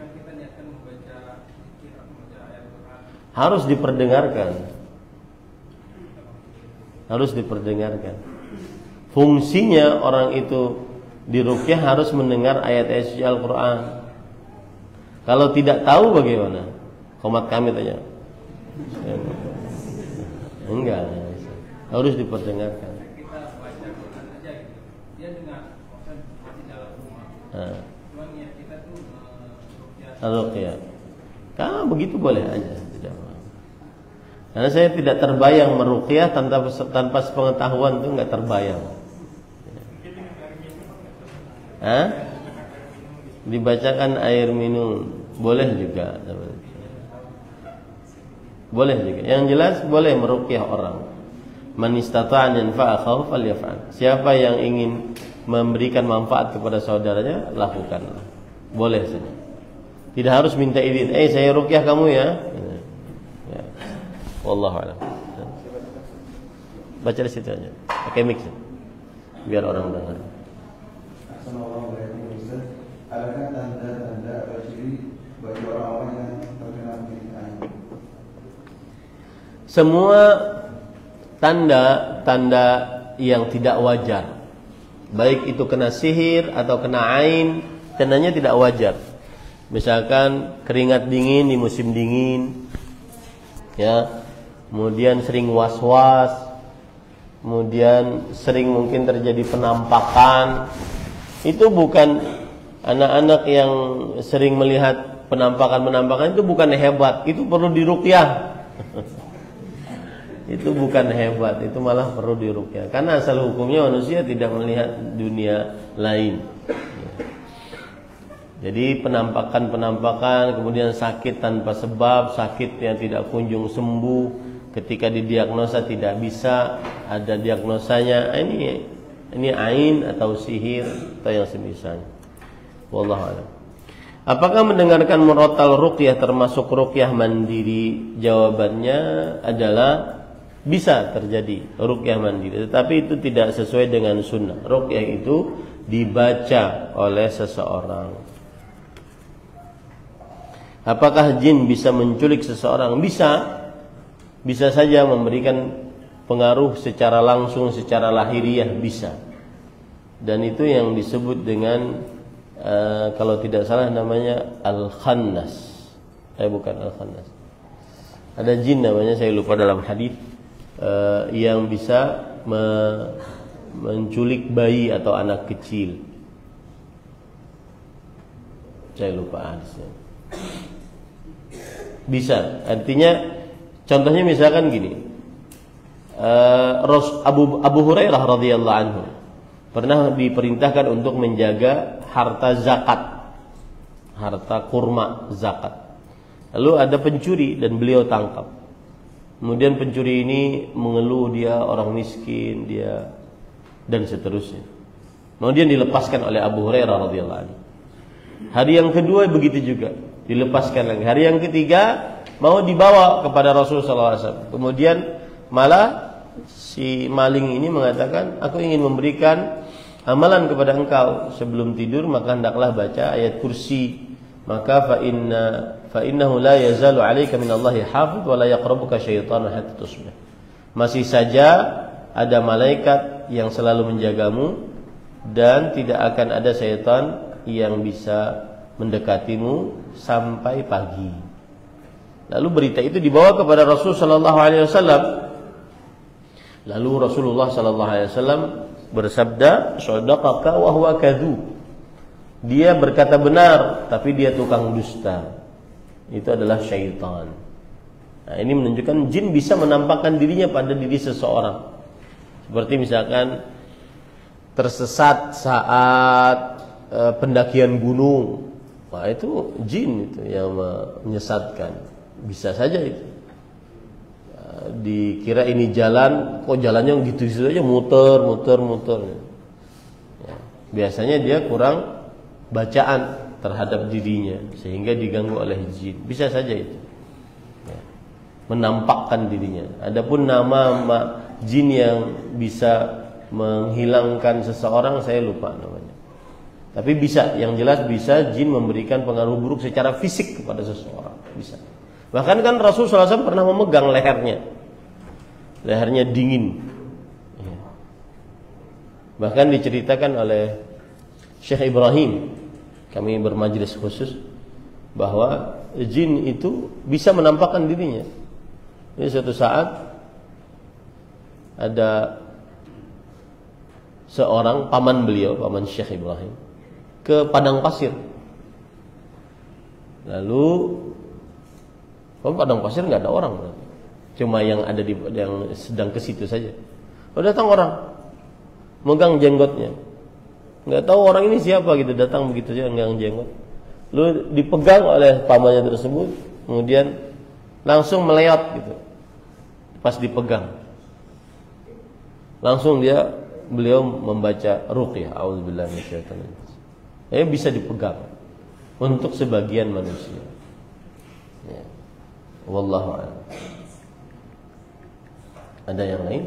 Speaker 1: Harus diperdengarkan. Harus diperdengarkan. Fungsinya orang itu diruqyah harus mendengar ayat-ayat suci Al-Quran. Kalau tidak tahu bagaimana? Komat kami tanya. Enggak. Harus diperdengarkan. Ruqyah. Kalau begitu boleh aja, tidak apa. Karena saya tidak terbayang meruqyah tanpa tanpa sepengetahuan, itu enggak terbayang. Hah? Dibacakan air minum boleh juga. Boleh juga. Yang jelas boleh meruqyah orang. Man istata'a an yanfa'ahu falyaf'al. Siapa yang ingin memberikan manfaat kepada saudaranya, lakukanlah. Boleh saja. Tidak harus minta izin. Eh, saya ruqyah kamu ya. Ya. Wallahu a'lam. Baca di situ aja. Pakai mic biar orang dengar.
Speaker 2: Assalamualaikum Ustaz. Adakah tanda-tanda atau ciri bagi orang-orang yang terkena penyakit ain?
Speaker 1: Semua tanda-tanda yang tidak wajar, baik itu kena sihir atau kena ain, tandanya tidak wajar. Misalkan keringat dingin di musim dingin, ya, kemudian sering was-was, kemudian sering mungkin terjadi penampakan. Itu bukan anak-anak yang sering melihat penampakan-penampakan, itu bukan hebat, itu perlu diruqyah. Itu bukan hebat, itu malah perlu diruqyah. Karena asal hukumnya manusia tidak melihat dunia lain. Jadi penampakan-penampakan, kemudian sakit tanpa sebab, sakit yang tidak kunjung sembuh, ketika didiagnosa tidak bisa, ada diagnosanya, ini ini ain atau sihir atau yang semisalnya. Wallahu a'lam. Apakah mendengarkan murattal ruqyah termasuk ruqyah mandiri? Jawabannya adalah bisa terjadi ruqyah mandiri, tetapi itu tidak sesuai dengan sunnah. Ruqyah itu dibaca oleh seseorang. Apakah jin bisa menculik seseorang? Bisa. Bisa saja memberikan pengaruh secara langsung, secara lahiriah, bisa. Dan itu yang disebut dengan uh, kalau tidak salah namanya al-khannas. Eh bukan al-khannas. Ada jin namanya, saya lupa dalam hadis uh, yang bisa me menculik bayi atau anak kecil. Saya lupa hadisnya. Bisa, artinya contohnya misalkan gini, uh, Abu Abu Hurairah radhiyallahu anhu pernah diperintahkan untuk menjaga harta zakat, harta kurma zakat. Lalu ada pencuri dan beliau tangkap. Kemudian pencuri ini mengeluh dia orang miskin, dia dan seterusnya. Kemudian dilepaskan oleh Abu Hurairah radhiyallahu anhu. Hari yang kedua begitu juga, dilepaskan lagi. Hari yang ketiga mau dibawa kepada Rasulullah sallallahu alaihi wasallam. Kemudian malah si maling ini mengatakan, aku ingin memberikan amalan kepada engkau sebelum tidur, maka hendaklah baca ayat kursi, maka fa inna fa innahu la yazalu 'alaika minallahi hafiz wa la yaqrabuka syaitanu hatta tusbih. Masih saja ada malaikat yang selalu menjagamu dan tidak akan ada syaitan yang bisa mendekatimu sampai pagi. Lalu berita itu dibawa kepada Rasul sallallahu alaihi wasallam. Lalu Rasulullah sallallahu alaihi wasallam bersabda, "Shadaqaka wa huwa kadzub." Dia berkata benar, tapi dia tukang dusta. Itu adalah syaitan. Nah, ini menunjukkan jin bisa menampakkan dirinya pada diri seseorang. Seperti misalkan tersesat saat e, pendakian gunung. Wah, itu jin itu yang menyesatkan. Bisa saja itu. Dikira ini jalan, kok jalannya gitu-gitu aja, muter, muter, muter. Ya, biasanya dia kurang bacaan terhadap dirinya sehingga diganggu oleh jin. Bisa saja itu. Ya, menampakkan dirinya. Adapun nama jin yang bisa menghilangkan seseorang saya lupa namanya. Tapi bisa, yang jelas bisa jin memberikan pengaruh buruk secara fisik kepada seseorang. Bisa. Bahkan kan Rasulullah shallallahu alaihi wasallam pernah memegang lehernya. Lehernya dingin. Ya. Bahkan diceritakan oleh Syekh Ibrahim, kami bermajlis khusus, bahwa jin itu bisa menampakkan dirinya. Jadi suatu saat ada seorang paman beliau, paman Syekh Ibrahim, ke padang pasir. Lalu kalau padang pasir nggak ada orang, cuma yang ada di yang sedang ke situ saja. Oh, datang orang, megang jenggotnya, nggak tahu orang ini siapa gitu, datang begitu saja megang jenggot. Lalu dipegang oleh pamannya tersebut, kemudian langsung meleot gitu. Pas dipegang, langsung dia beliau membaca ruqyah, auzubillahi minasyaitonir rajim. Ya, bisa dipegang untuk sebagian manusia. Ya. Wallahu a'lam. Ada yang lain?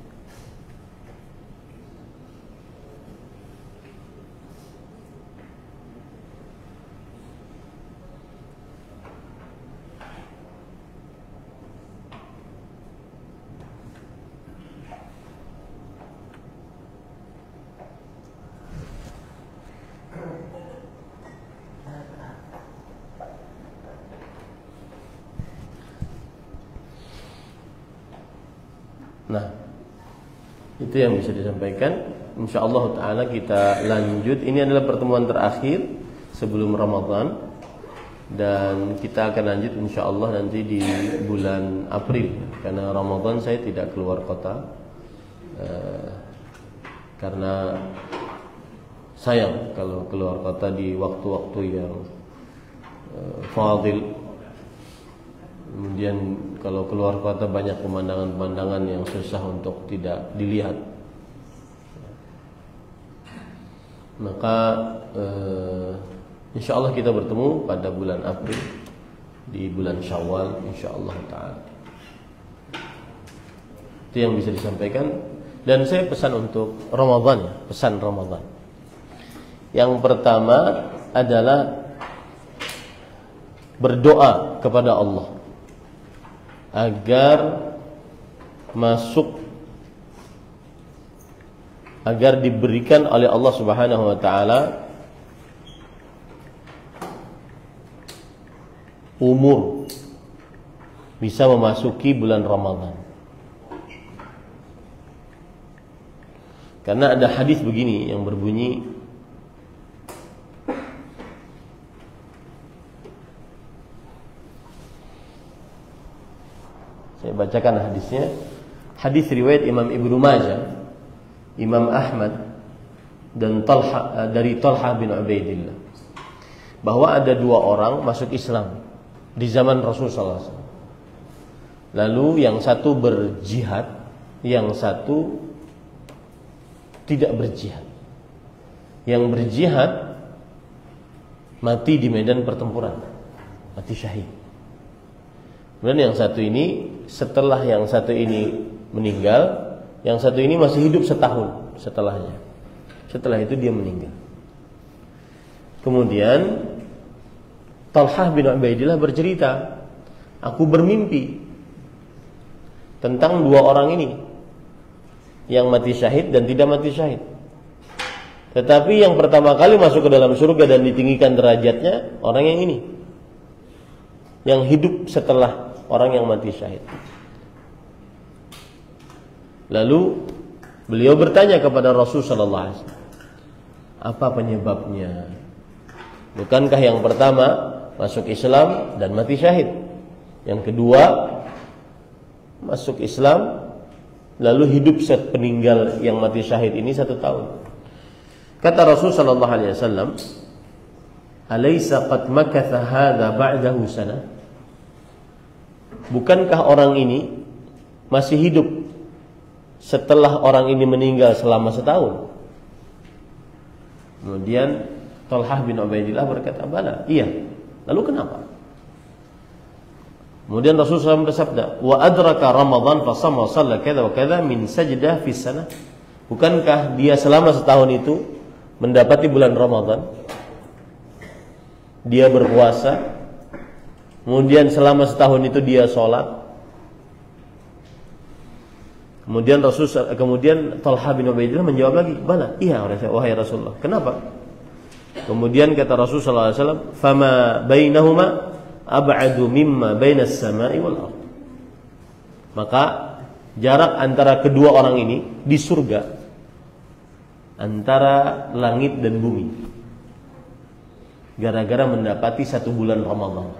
Speaker 1: Nah, itu yang bisa disampaikan. InsyaAllah ta'ala kita lanjut. Ini adalah pertemuan terakhir sebelum Ramadan, dan kita akan lanjut insyaallah nanti di bulan April. Karena Ramadan saya tidak keluar kota, eh, karena sayang kalau keluar kota di waktu-waktu yang eh, fadil. Kemudian kalau keluar kota banyak pemandangan-pemandangan yang susah untuk tidak dilihat. Maka eh, Insyaallah kita bertemu pada bulan April, di bulan Syawal insyaallah taala. Itu yang bisa disampaikan. Dan saya pesan untuk Ramadan ya, pesan Ramadan. Yang pertama adalah berdoa kepada Allah agar masuk, agar diberikan oleh Allah Subhanahu wa taala umur bisa memasuki bulan Ramadan. Karena ada hadis begini yang berbunyi, saya bacakan hadisnya. Hadis riwayat Imam Ibnu Majah, Imam Ahmad dan Talha, dari Talha bin Ubaidillah, bahwa ada dua orang masuk Islam di zaman Rasulullah sallallahu alaihi wasallam. Lalu yang satu berjihad, yang satu tidak berjihad. Yang berjihad mati di medan pertempuran, mati syahid. Kemudian yang satu ini, setelah yang satu ini meninggal, yang satu ini masih hidup setahun setelahnya. Setelah itu dia meninggal. Kemudian Talhah bin Ubaidillah bercerita, aku bermimpi tentang dua orang ini, yang mati syahid dan tidak mati syahid. Tetapi yang pertama kali masuk ke dalam surga dan ditinggikan derajatnya orang yang ini, yang hidup setelah orang yang mati syahid. Lalu beliau bertanya kepada Rasul sallallahu alaihi wasallam, apa penyebabnya? Bukankah yang pertama masuk Islam dan mati syahid, yang kedua masuk Islam lalu hidup set peninggal yang mati syahid ini satu tahun? Kata Rasul sallallahu alaihi wasallam, "Alaysa qad makatha hadza ba'dahu sana?" Bukankah orang ini masih hidup setelah orang ini meninggal selama setahun? Kemudian Talhah bin Ubaidillah berkata, "Bala, iya." Lalu kenapa? Kemudian Rasulullah shallallahu alaihi wasallam bersabda, "Wa adraka Ramadan fa shama wa shalla kadza wa kadza min sajdah fi sanah." Bukankah dia selama setahun itu mendapati bulan Ramadan? Dia berpuasa, kemudian selama setahun itu dia sholat. Kemudian Rasul, kemudian Talha bin Ubaidillah menjawab lagi, "Bala, iya wahai Rasulullah." Kenapa? Kemudian kata Rasul sallallahu alaihi wasallam, "Fama bainahuma ab'adu mimma bainas sama'i wal ardh." Maka jarak antara kedua orang ini di surga antara langit dan bumi, gara-gara mendapati satu bulan Ramadan.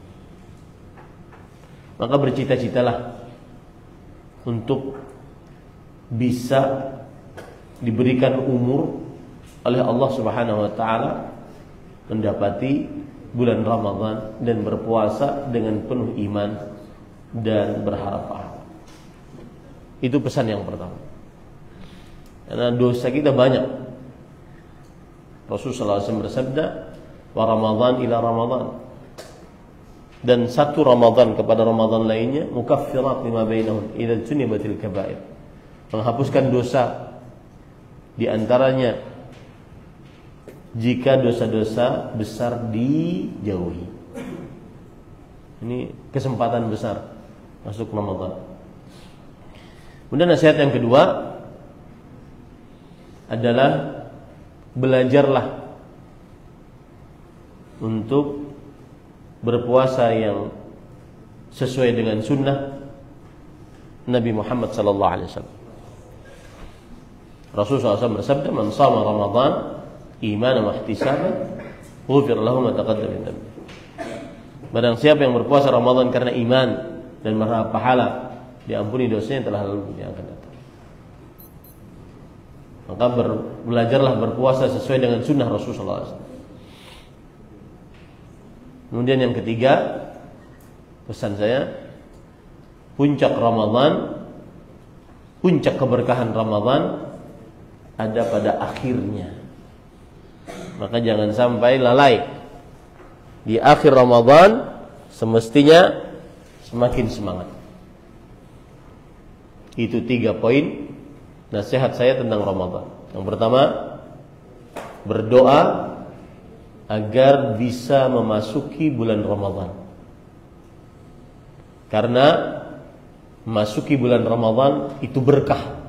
Speaker 1: Maka bercita-citalah untuk bisa diberikan umur oleh Allah Subhanahu wa taala mendapati bulan Ramadan dan berpuasa dengan penuh iman dan berharap pahala. Itu pesan yang pertama. Karena dosa kita banyak. Rasulullah sallallahu alaihi wasallam bersabda, "Wa Ramadan ila Ramadan." Dan satu Ramadan kepada Ramadan lainnya, mukaffirat lima bainahum idza tunibatil kaba'ir. Menghapuskan dosa di antaranya jika dosa-dosa besar dijauhi. Ini kesempatan besar masuk Ramadan. Kemudian nasihat yang kedua adalah belajarlah untuk berpuasa yang sesuai dengan sunnah Nabi Muhammad sallallahu alaihi wasallam. Rasulullah sallallahu alaihi wasallam bersabda, "Man shama Ramadan imanan wa ihtisaban, ghufira lahu ma taqaddama min dhanbi." Barang siapa yang berpuasa Ramadan karena iman dan berharap pahala, diampuni dosanya yang telah lalu yang akan datang. Maka ber, belajarlah berpuasa sesuai dengan sunnah Rasulullah sallallahu alaihi wasallam. Kemudian yang ketiga, pesan saya, puncak Ramadan, puncak keberkahan Ramadan ada pada akhirnya. Maka jangan sampai lalai di akhir Ramadan semestinya semakin semangat. Itu tiga poin nasihat saya tentang Ramadan. Yang pertama, berdoa agar bisa memasuki bulan Ramadan. Karena memasuki bulan Ramadan itu berkah.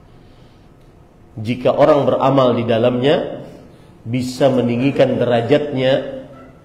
Speaker 1: Jika orang beramal di dalamnya, bisa meninggikan derajatnya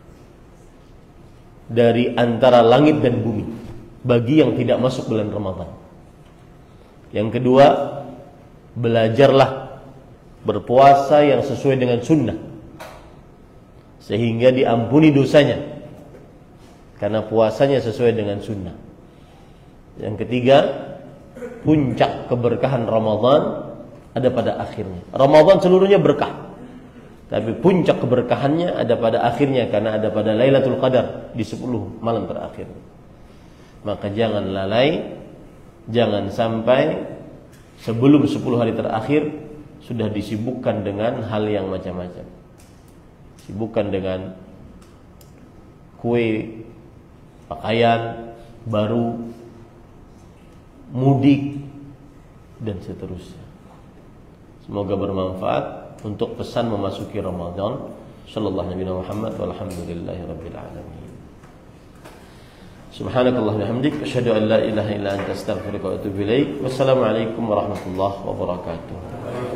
Speaker 1: dari antara langit dan bumi bagi yang tidak masuk bulan Ramadan. Yang kedua, belajarlah berpuasa yang sesuai dengan sunnah sehingga diampuni dosanya karena puasanya sesuai dengan sunnah. Yang ketiga, puncak keberkahan Ramadan ada pada akhirnya. Ramadan seluruhnya berkah, tapi puncak keberkahannya ada pada akhirnya karena ada pada Lailatul Qadar di sepuluh malam terakhir. Maka jangan lalai, jangan sampai sebelum sepuluh hari terakhir sudah disibukkan dengan hal yang macam-macam. Sibukkan dengan kue, pakaian baru, mudik, dan seterusnya. Semoga bermanfaat untuk pesan memasuki Ramadan. Sallallahu alaihi Muhammad walhamdulillahi rabbil alamin. Subhanakallah wa hamdik, asyhadu an la ilaha illa anta astaghfiruka wa atubu ilaik. Wassalamualaikum warahmatullahi wabarakatuh.